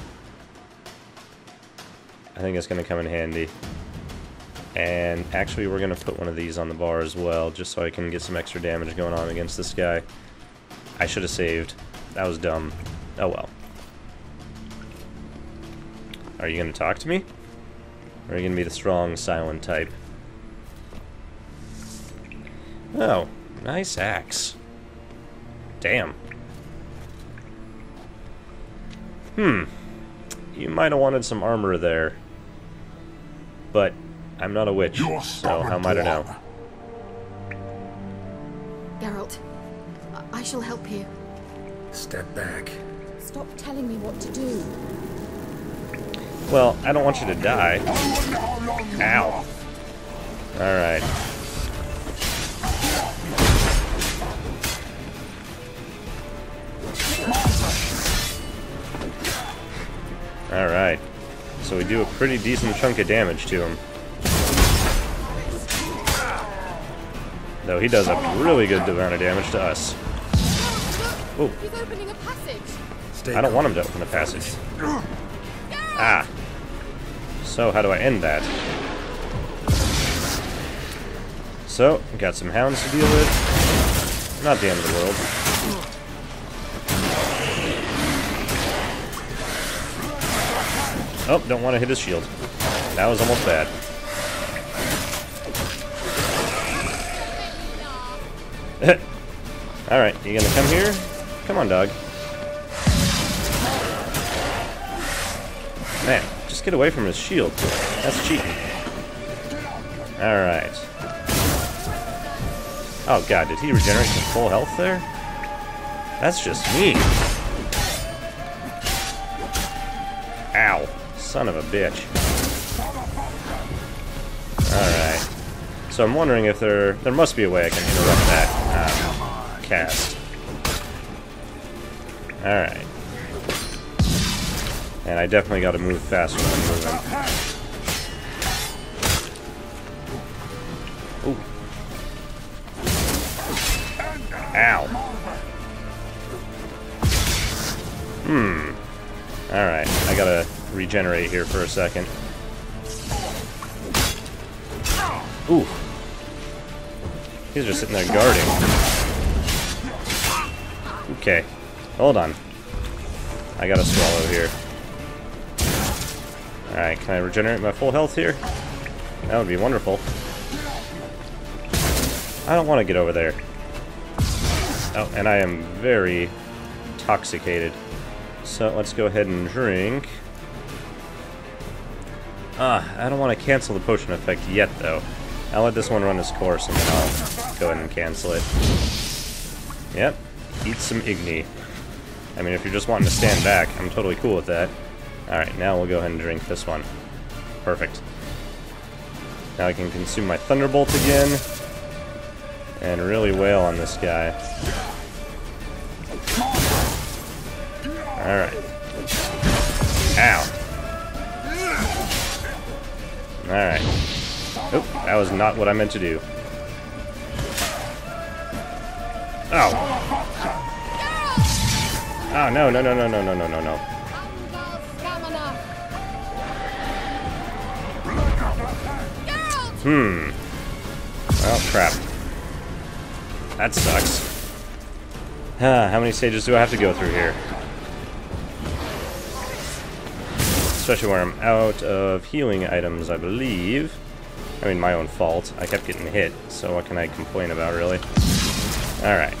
I think it's going to come in handy. And actually, we're going to put one of these on the bar as well, just so I can get some extra damage going on against this guy. I should have saved. That was dumb. Oh well. Are you going to talk to me? Or are you going to be the strong, silent type? Oh, nice axe. Damn. Hmm. You might have wanted some armor there. But I'm not a witch, so how might I know?
Geralt, I, I shall help you.
Step back.
Stop telling me what to do.
Well, I don't want you to die. Ow. Alright. Alright. So we do a pretty decent chunk of damage to him. Though he does a really good amount of damage to us. Oh,
He's opening a passage.
Stay
I don't
calm.
want him to open a passage. Ah. So, how do I end that? So, got some hounds to deal with. Not the end of the world. Oh, don't want to hit his shield. That was almost bad. Alright, you gonna come here? Come on, dog. Man, just get away from his shield. That's cheating. Alright. Oh god, did he regenerate to full health there? That's just mean. Ow. Son of a bitch. Alright. So I'm wondering if there... There must be a way I can interrupt that um, cast. Alright. And I definitely gotta move faster than I'm moving. Ooh. Ow. Hmm. Alright, I gotta regenerate here for a second. Ooh. He's just sitting there guarding. Okay. Hold on. I gotta swallow here. Alright, can I regenerate my full health here? That would be wonderful. I don't want to get over there. Oh, and I am very intoxicated. So let's go ahead and drink. Ah, I don't want to cancel the potion effect yet, though. I'll let this one run its course, and then I'll go ahead and cancel it. Yep, eat some Igni. I mean, if you're just wanting to stand back, I'm totally cool with that. Alright, now we'll go ahead and drink this one. Perfect. Now I can consume my Thunderbolt again, and really wail on this guy. Alright. Ow. Alright. Oop, that was not what I meant to do. Oh. Oh, no, no, no, no, no, no, no, no, no. Hmm. Oh, crap. That sucks. Ah, how many stages do I have to go through here? Especially where I'm out of healing items, I believe. I mean, my own fault. I kept getting hit, so what can I complain about, really? Alright.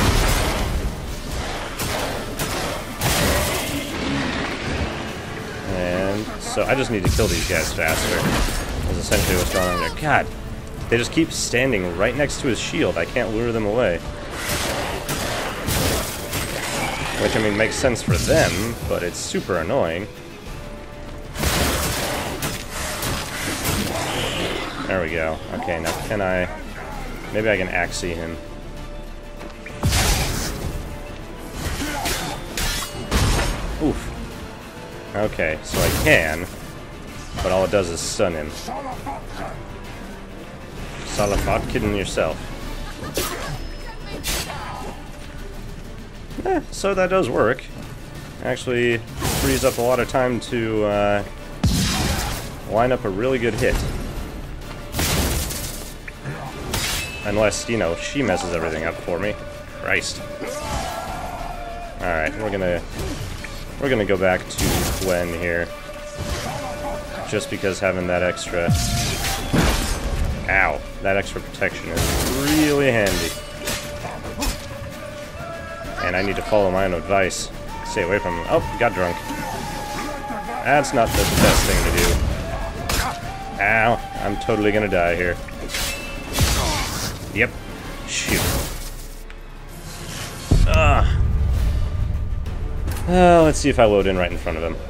And so I just need to kill these guys faster. That's essentially what's going on there. God, they just keep standing right next to his shield. I can't lure them away. Which, I mean, makes sense for them, but it's super annoying. There we go. Okay, now can I... Maybe I can Axie him. Oof. Okay, so I can, but all it does is stun him. Salafat, kidding yourself. Eh, so that does work. Actually frees up a lot of time to uh, line up a really good hit. Unless, you know, she messes everything up for me. Christ. Alright, we're gonna... We're gonna go back to Gwen here. Just because having that extra... Ow. That extra protection is really handy. And I need to follow my own advice. Stay away from him. Oh, got drunk. That's not the best thing to do. Ow. I'm totally gonna die here. Yep. Shoot. Ah. Uh, let's see if I load in right in front of him.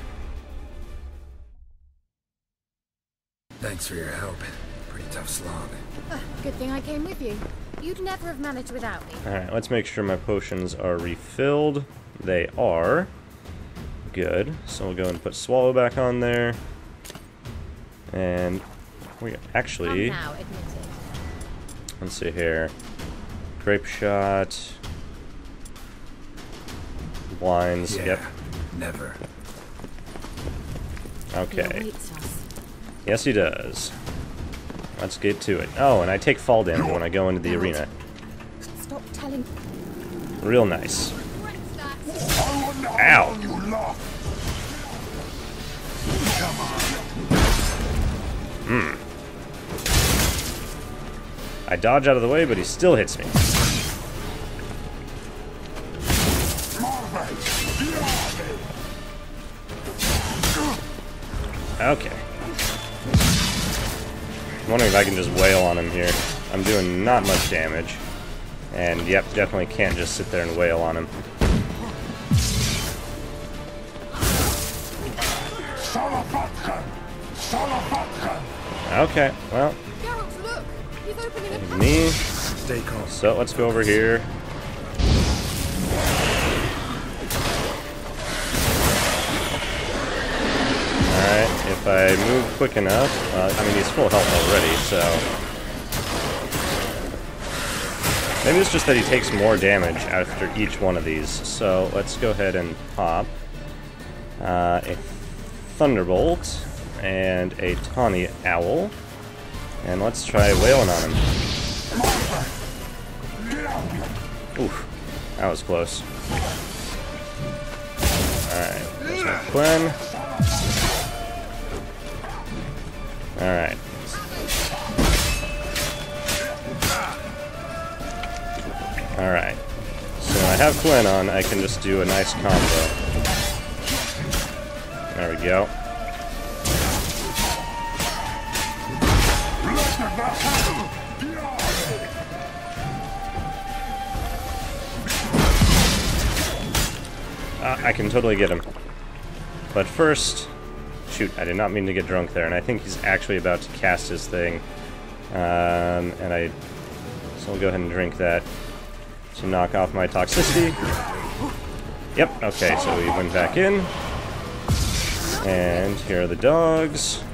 Thanks for your help. Pretty tough slog.
Uh, good thing I came with you. You'd never have managed without me.
Alright, let's make sure my potions are refilled. They are. Good. So we'll go and put Swallow back on there. And we actually...
Come now, admit it.
Let's see here. Grape shot. Wines,
Yeah,
yep.
never.
Okay. Yes, he does. Let's get to it. Oh, and I take fall damage when I go into the arena.
Stop telling.
Real nice. Ow! Hmm. I dodge out of the way, but he still hits me. Okay. I'm wondering if I can just wail on him here. I'm doing not much damage. And, yep, definitely can't just sit there and wail on him. Okay, well. Me.
Stay calm.
So, let's go over here. Alright, if I move quick enough, uh, I mean he's full health already, so... Maybe it's just that he takes more damage after each one of these, so let's go ahead and pop uh, a Thunderbolt and a Tawny Owl, and let's try wailing on him. Oof, that was close. Alright, there's my Quinn. Alright. Alright. So when I have Quinn on, I can just do a nice combo. There we go. Uh, I can totally get him. But first... Shoot, I did not mean to get drunk there, and I think he's actually about to cast his thing. Um, and I... So I'll go ahead and drink that to knock off my toxicity. Yep, okay, so we went back in. And here are the dogs.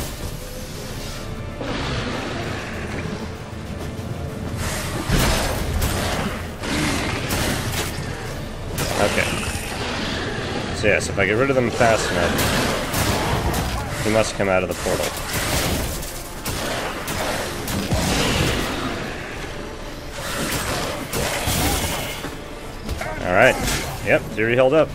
Okay. So yes, if I get rid of them fast enough, he must come out of the portal. Alright. Yep, Ciri held up.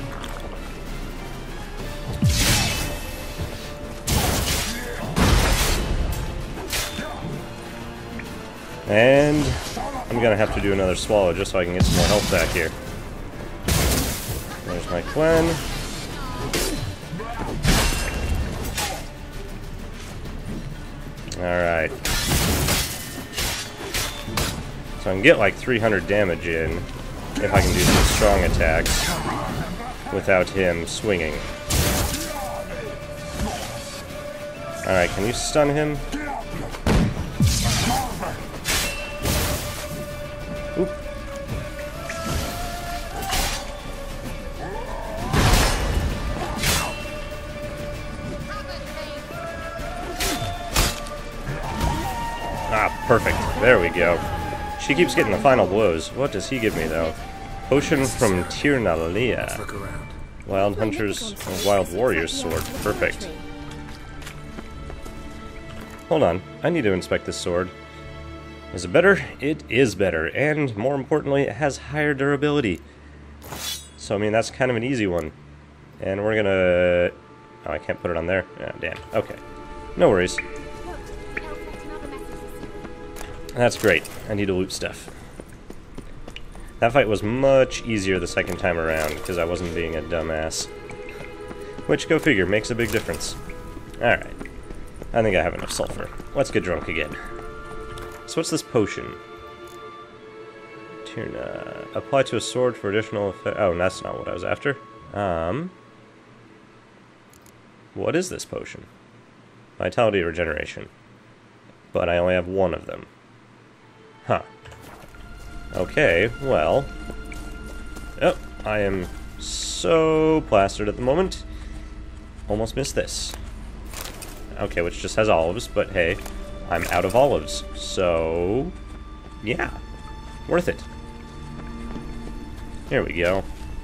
And I'm gonna have to do another swallow just so I can get some more health back here. There's my Quinn. Alright. So I can get like three hundred damage in if I can do some strong attacks without him swinging. Alright, can you stun him? Oop. Ah, perfect. There we go. She keeps getting the final blows. What does he give me, though? Potion from Tirnalia.
Look around.
Wild Hunter's uh, Wild Warrior's Sword. Perfect. Hold on. I need to inspect this sword. Is it better? It is better. And, more importantly, it has higher durability. So, I mean, that's kind of an easy one. And we're gonna... Oh, I can't put it on there? Oh, damn. Okay. No worries. That's great. I need to loot stuff. That fight was much easier the second time around, because I wasn't being a dumbass. Which, go figure, makes a big difference. Alright. I think I have enough sulfur. Let's get drunk again. So what's this potion? Tirna. Apply to a sword for additional effect. Oh, that's not what I was after. Um... What is this potion? Vitality regeneration. But I only have one of them. Huh. Okay, well... Oh, I am so plastered at the moment. Almost missed this. Okay, which just has olives, but hey, I'm out of olives, so... yeah, worth it. Here we go.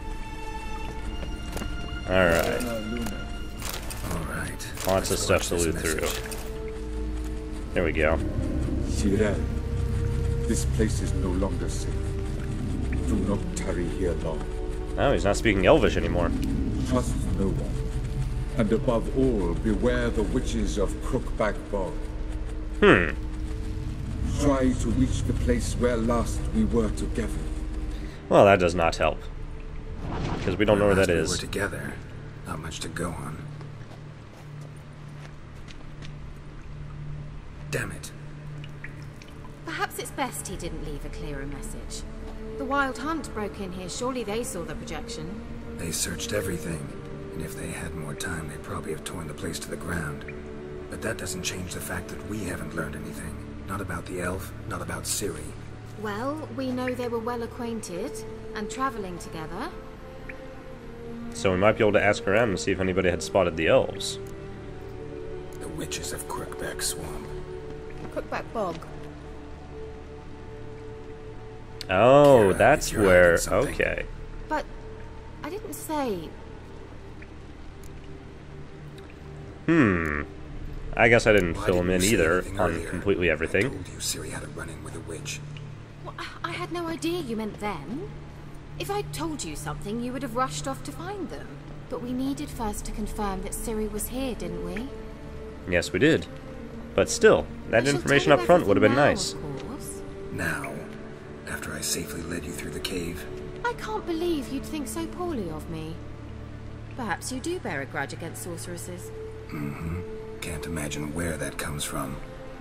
Alright.
Alright.
Lots of stuff to loot through. There we go.
Ciri, this place is no longer safe. Do not tarry here long.
Oh, he's not speaking Elvish anymore.
Trust no one. And above all, beware the witches of Crookback Bog.
Hmm.
Try to reach the place where last we were together.
Well, that does not help. Because we don't know where that
We
is.
were together. Not much to go on. Damn it.
Perhaps it's best he didn't leave a clearer message. The Wild Hunt broke in here. Surely they saw the projection.
They searched everything. And if they had more time, they'd probably have torn the place to the ground. But that doesn't change the fact that we haven't learned anything. Not about the elf, not about Ciri.
Well, we know they were well acquainted and traveling together.
So we might be able to ask around and see if anybody had spotted the elves.
The witches of Crookback Swamp.
Crookback Bog.
Oh,
Kara,
that's
if you're
where...
hiding something.
Okay.
But I didn't say.
Hmm. I guess I didn't
Why
fill him
didn't
in
you say
either
anything
on
earlier?
completely
I
everything.
told you Ciri had a run-in with a witch.
Well, I had no idea you meant them. If I'd told you something, you would have rushed off to find them. But we needed first to confirm that Ciri was here, didn't we?
Yes, we did. But still, that
I shall
information
tell
up
you
front would have been
everything now,
nice.
of course.
Now, after I safely led you through the cave,
I can't believe you'd think so poorly of me. Perhaps you do bear a grudge against sorceresses.
mm-hmm. Can't imagine where that comes from.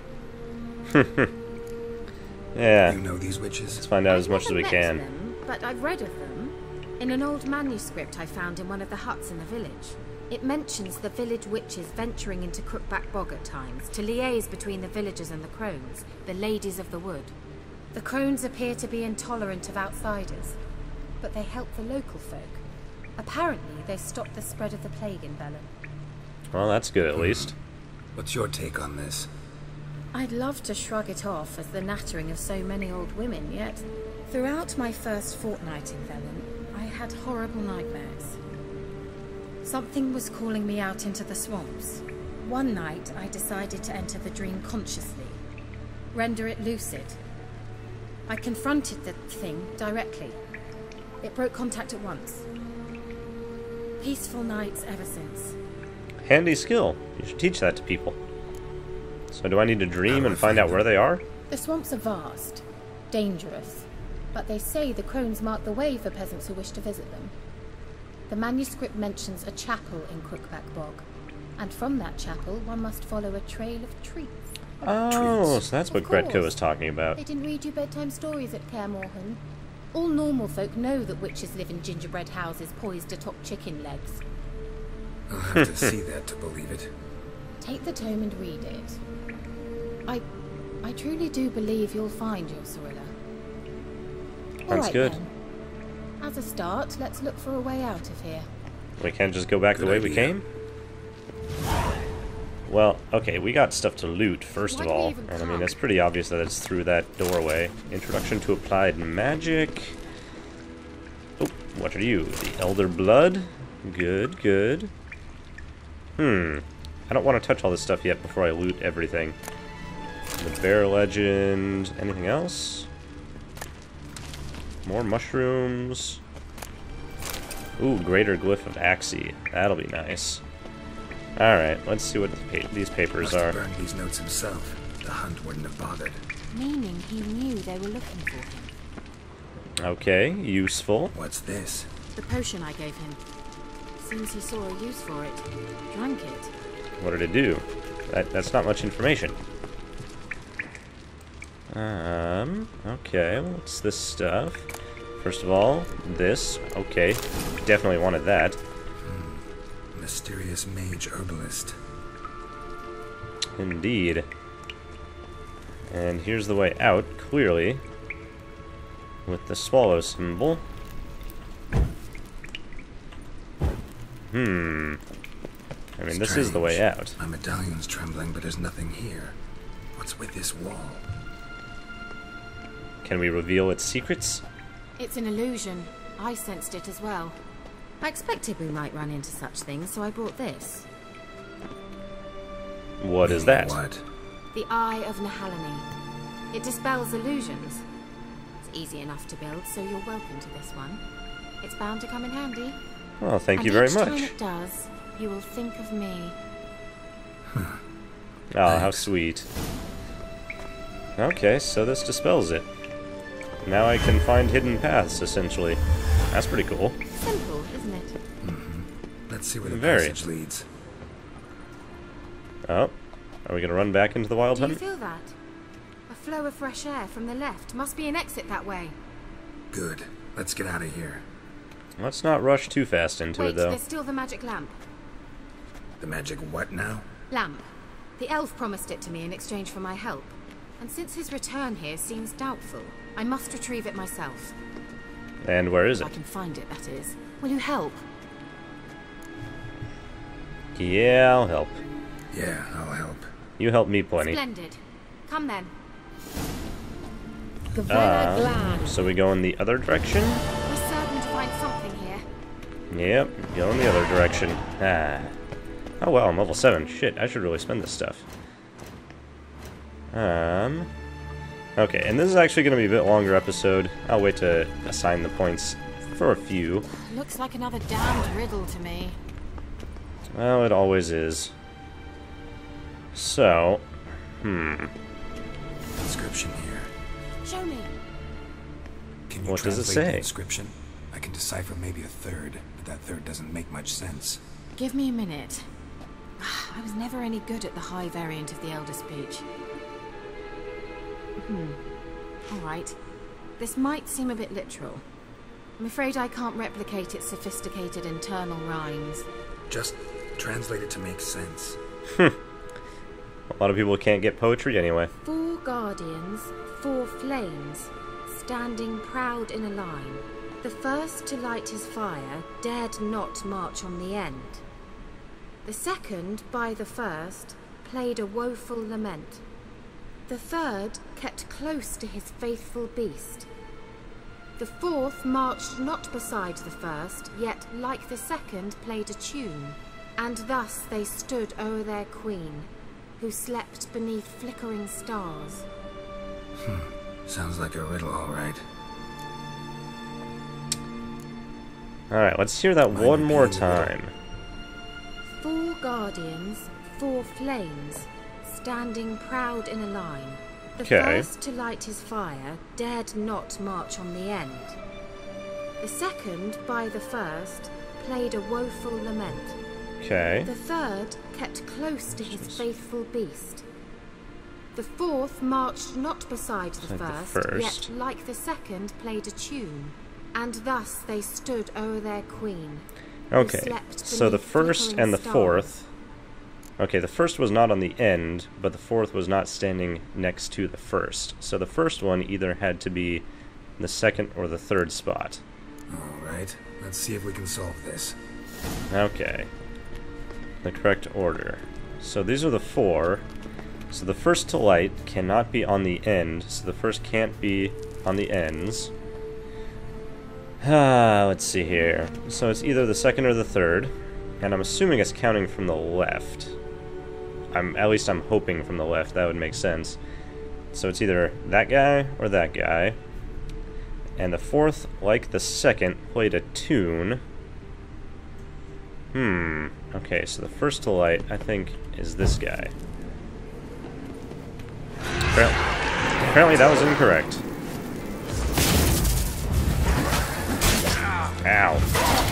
Yeah,
You know these witches?
let's find out as
I've
much as
never
we
met
can.
them, but I've read of them. In an old manuscript I found in one of the huts in the village. It mentions the village witches venturing into Crookback Bog at times to liaise between the villagers and the crones, the ladies of the wood. The crones appear to be intolerant of outsiders, but they help the local folk. Apparently, they stopped the spread of the plague in Bellum.
Well, that's good at least.
What's your take on this?
I'd love to shrug it off as the nattering of so many old women, yet throughout my first fortnight in Velen, I had horrible nightmares. Something was calling me out into the swamps. One night, I decided to enter the dream consciously, render it lucid. I confronted the thing directly. It broke contact at once. Peaceful nights ever since.
Handy skill. You should teach that to people. So do I need to dream and find out where they are?
The swamps are vast, dangerous, but they say the crones mark the way for peasants who wish to visit them. The manuscript mentions a chapel in Crookback Bog, and from that chapel one must follow a trail of treats.
Oh, so that's what
Of
Gretko
course.
was talking about.
They didn't read you bedtime stories at Kaer Morhen. All normal folk know that witches live in gingerbread houses poised atop chicken legs.
I'll have to see that to believe it.
Take the tome and read it. I... I truly do believe you'll find your Cirilla.
Sounds
Alright
good.
then. As a start, let's look for a way out of here.
We can't just go back the
Good
way we
idea.
came? Well, okay, we got stuff to loot, first
Why
of
do we
all.
even
And I mean,
come?
it's pretty obvious that it's through that doorway. Introduction to Applied Magic. Oh, what are you? The Elder Blood? Good, good. Hmm. I don't want to touch all this stuff yet before I loot everything. The Bear Legend. Anything else? More mushrooms. Ooh, Greater Glyph of Axie. That'll be nice. Alright, let's see what the pa these papers
Must have
are.
burned these notes himself. The hunt wouldn't have bothered.
Meaning he knew they were looking for him.
Okay, useful.
What's this?
The potion I gave him. Seems he saw a use for it. Drank it.
What did it do? That, that's not much information. Um, okay, what's this stuff? First of all, this. Okay, definitely wanted that.
Mysterious mage herbalist.
Indeed. And here's the way out, clearly. With the swallow symbol. Hmm. I mean, this is the way
Strange.
out.
My medallion's trembling, but there's nothing here. What's with this wall?
Can we reveal its secrets?
It's an illusion. I sensed it as well. I expected we might run into such things, so I brought this.
What is that?
What?
The Eye of Nehalani. It dispels illusions. It's easy enough to build, so you're welcome to this one. It's bound to come in handy.
Well, thank
and
you very
each
much.
time it does, you will think of me.
Oh, how sweet. Okay, so this dispels it. Now I can find hidden paths, essentially. That's pretty cool.
Simple, isn't it?
Mm-hmm. Let's see where the
Very.
passage leads.
Oh, are we gonna run back into the wild
Do you
hunt?
feel that? A flow of fresh air from the left. Must be an exit that way.
Good. Let's get out of here.
Let's not rush too fast into
Wait,
it, though.
there's still the magic lamp.
The magic what now?
Lamp. The elf promised it to me in exchange for my help. And since his return here seems doubtful, I must retrieve it myself.
And where is
If
it?
I can find it, that is. Will you help?
Yeah, I'll help.
Yeah, I'll help.
You help me plenty.
Splendid. Come then.
Ah, so we go in the other direction?
We're certain to find something here.
Yep, go in the other direction. Ah. Oh well, I'm level seven. Shit, I should really spend this stuff. Um... Okay, and this is actually going to be a bit longer episode. I'll wait to assign the points for a few.
Looks like another damned riddle to me.
Well, it always is. So, hmm.
Inscription here.
Show me.
Can you
What does it
translate the
say?
inscription? I can decipher maybe a third, but that third doesn't make much sense.
Give me a minute. I was never any good at the high variant of the Elder Speech. Hmm. Alright. This might seem a bit literal. I'm afraid I can't replicate its sophisticated internal rhymes.
Just translate it to make sense.
A lot of people can't get poetry anyway.
Four guardians, four flames, standing proud in a line. The first to light his fire dared not march on the end. The second, by the first, played a woeful lament. The third kept close to his faithful beast. The fourth marched not beside the first, yet, like the second, played a tune. And thus they stood o'er their queen, who slept beneath flickering stars.
Hmm. Sounds like a riddle, all right.
Alright, let's hear that
Might
one
be
more
a riddle.
time.
Four guardians, four flames, standing proud in a line. The
Okay.
first to light his fire dared not march on the end. The second, by the first, played a woeful lament.
Okay.
The third kept close to his faithful beast. The fourth marched not beside the
Like the
first,
first.
yet like the second played a tune. And thus they stood o'er their queen. who
Okay,
slept
so the
beneath
first
flickering
and the
stars.
fourth... Okay, the first was not on the end, but the fourth was not standing next to the first. So the first one either had to be the second or the third spot.
All right. Let's see if we can solve this.
Okay. The correct order. So these are the four. So the first to light cannot be on the end, so the first can't be on the ends. Ah, let's see here. So it's either the second or the third, and I'm assuming it's counting from the left. I'm at least I'm hoping from the left. That would make sense. So it's either that guy or that guy. And the fourth, like the second, played a tune. Hmm. Okay, so the first to light, I think, is this guy. Apparently, apparently that was incorrect. Ow.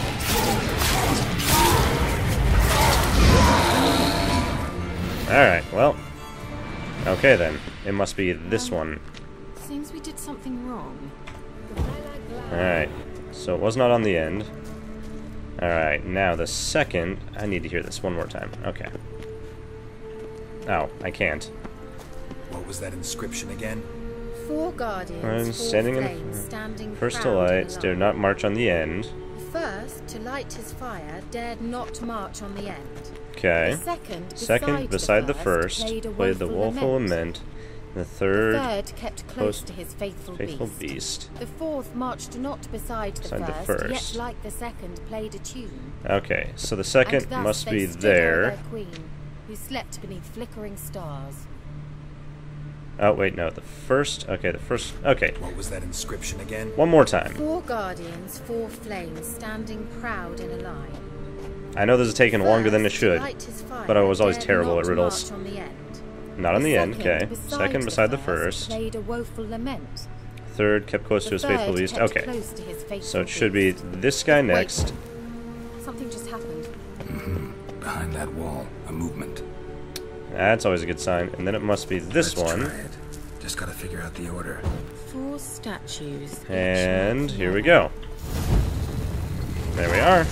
Alright, well. Okay then. It must be this one.
Seems we did something wrong.
Alright. So it was not on the end. Alright, now the second... I need to hear this one more time. Okay. Oh, I can't.
What was that inscription again?
Four guardians,
I'm
four
standing in
flames, standing
First to
proud in
light,
a
dare
line.
not march on the end.
The first, to light his fire, dared not march on the end.
Okay.
The second,
Second, beside the
first,
first,
played, a
played the
woeful
woeful
lament.
lament. The third,
the third kept close to his faithful,
faithful
beast.
beast.
The fourth marched not beside the,
Beside the
first,
first.
yet like the second played a tune.
Okay, so the second
And thus
must
they
be
stood
there.
o'er their queen, who slept beneath flickering stars.
Oh, wait, no, the first, okay, the first, okay.
What was that inscription again?
One more time.
Four guardians, four flames, standing proud in a line.
I know this is taking longer than it should, but I was always terrible at riddles.
On the end.
Not on the end, okay.
Beside
Second beside the
first,
first.
played a woeful lament.
Third kept close
The
to his
third
faithful beast.
kept
Okay.
close to his faithful
So it should be
beast.
this guy
Wait.
next.
Something just happened.
Mm-hmm. Behind that wall, a movement.
That's always a good sign. And then it must be this
Let's
one.
try it. Just gotta figure out the order.
Four statues. each
And
like
here we
another.
go. There we are.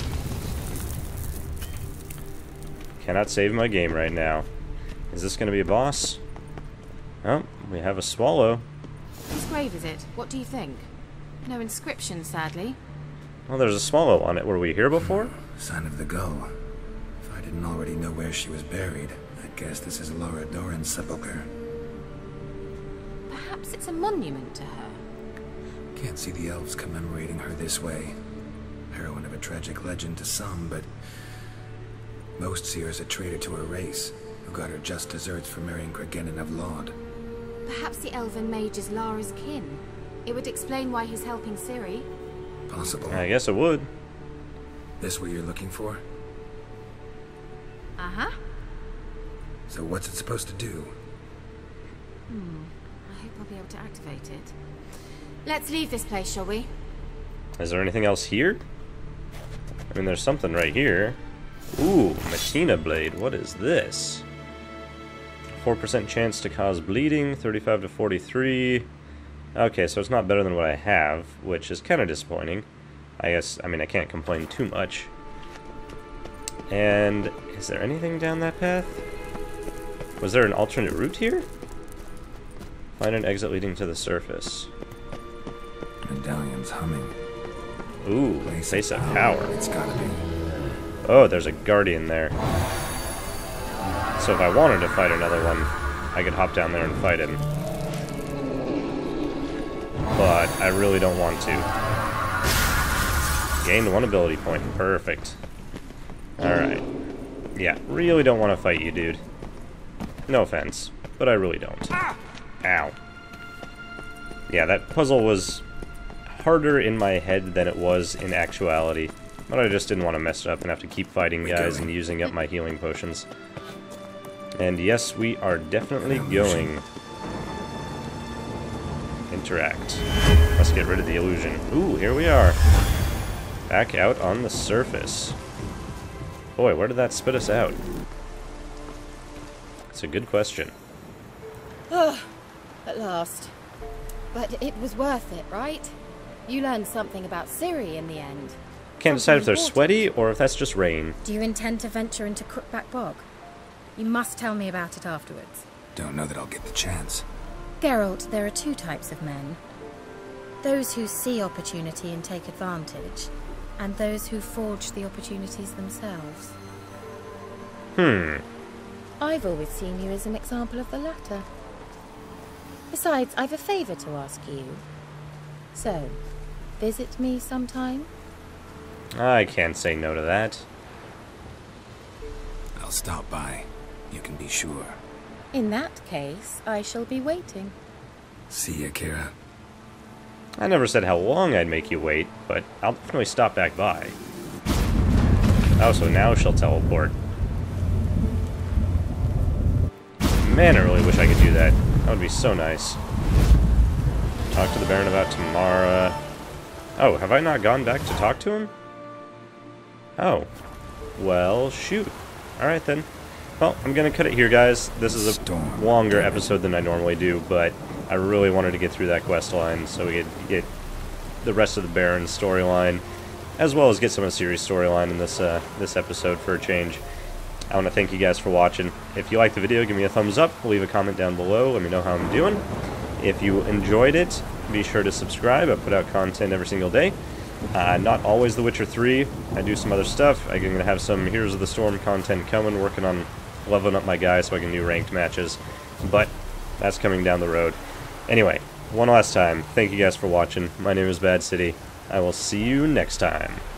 Cannot save my game right now. Is this going to be a boss? Oh, we have a swallow.
Whose grave is it? What do you think? No inscription, sadly.
Well, there's a swallow on it. Were we here before?
Sign of the gull. If I didn't already know where she was buried, I'd guess this is Laura Doran's sepulcher.
Perhaps it's a monument to her.
Can't see the elves commemorating her this way. Heroine of a tragic legend to some, but most see her as a traitor to her race, who got her just deserts for marrying Cregennan of Laud.
Perhaps the elven mage is Lara's kin. It would explain why he's helping Ciri.
Possible.
I guess it would.
This what you're looking for?
Uh-huh.
So what's it supposed to do?
Hmm. I hope I'll be able to activate it. Let's leave this place, shall we?
Is there anything else here? I mean, there's something right here. Ooh, Machina Blade. What is this? four percent chance to cause bleeding, thirty-five to forty-three. Okay, so it's not better than what I have, which is kind of disappointing. I guess, I mean, I can't complain too much. And is there anything down that path? Was there an alternate route here? Find an exit leading to the surface.
Medallion's humming.
Ooh, place of power.
It's gotta be.
Oh, there's a guardian there. So if I wanted to fight another one, I could hop down there and fight him. But I really don't want to. Gained one ability point. Perfect. Alright. Yeah, really don't want to fight you, dude. No offense, but I really don't. Ow. Yeah, that puzzle was harder in my head than it was in actuality. But I just didn't want to mess it up and have to keep fighting guys and using up my healing potions. And yes, we are definitely going. Interact. Let's get rid of the illusion. Ooh, here we are. Back out on the surface. Boy, where did that spit us out? It's a good question.
Oh, at last. But it was worth it, right? You learned something about Ciri in the end.
Can't decide if they're
Something
sweaty or if that's just rain.
Do you intend to venture into Crookback Bog? You must tell me about it afterwards.
Don't know that I'll get the chance.
Geralt, there are two types of men. Those who see opportunity and take advantage, and those who forge the opportunities themselves.
Hmm.
I've always seen you as an example of the latter. Besides, I've a favour to ask you. So, visit me sometime?
I can't say no to that.
I'll stop by. You can be sure.
In that case, I shall be waiting.
See ya, Kira.
I never said how long I'd make you wait, but I'll definitely stop back by. Oh, so now she'll teleport. Man, I really wish I could do that. That would be so nice. Talk to the Baron about Tamara. Oh, have I not gone back to talk to him? Oh. Well, shoot. Alright then. Well, I'm gonna cut it here, guys. This is a
Storm.
longer episode than I normally do, but I really wanted to get through that quest line so we could get the rest of the Baron storyline, as well as get some of Ciri's storyline in this uh, this episode for a change. I want to thank you guys for watching. If you liked the video, give me a thumbs up, leave a comment down below, let me know how I'm doing. If you enjoyed it, be sure to subscribe. I put out content every single day. Uh, not always The Witcher three. I do some other stuff. I'm going to have some Heroes of the Storm content coming, working on leveling up my guys so I can do ranked matches. But That's coming down the road. Anyway, one last time, thank you guys for watching. My name is badcity. I will see you next time.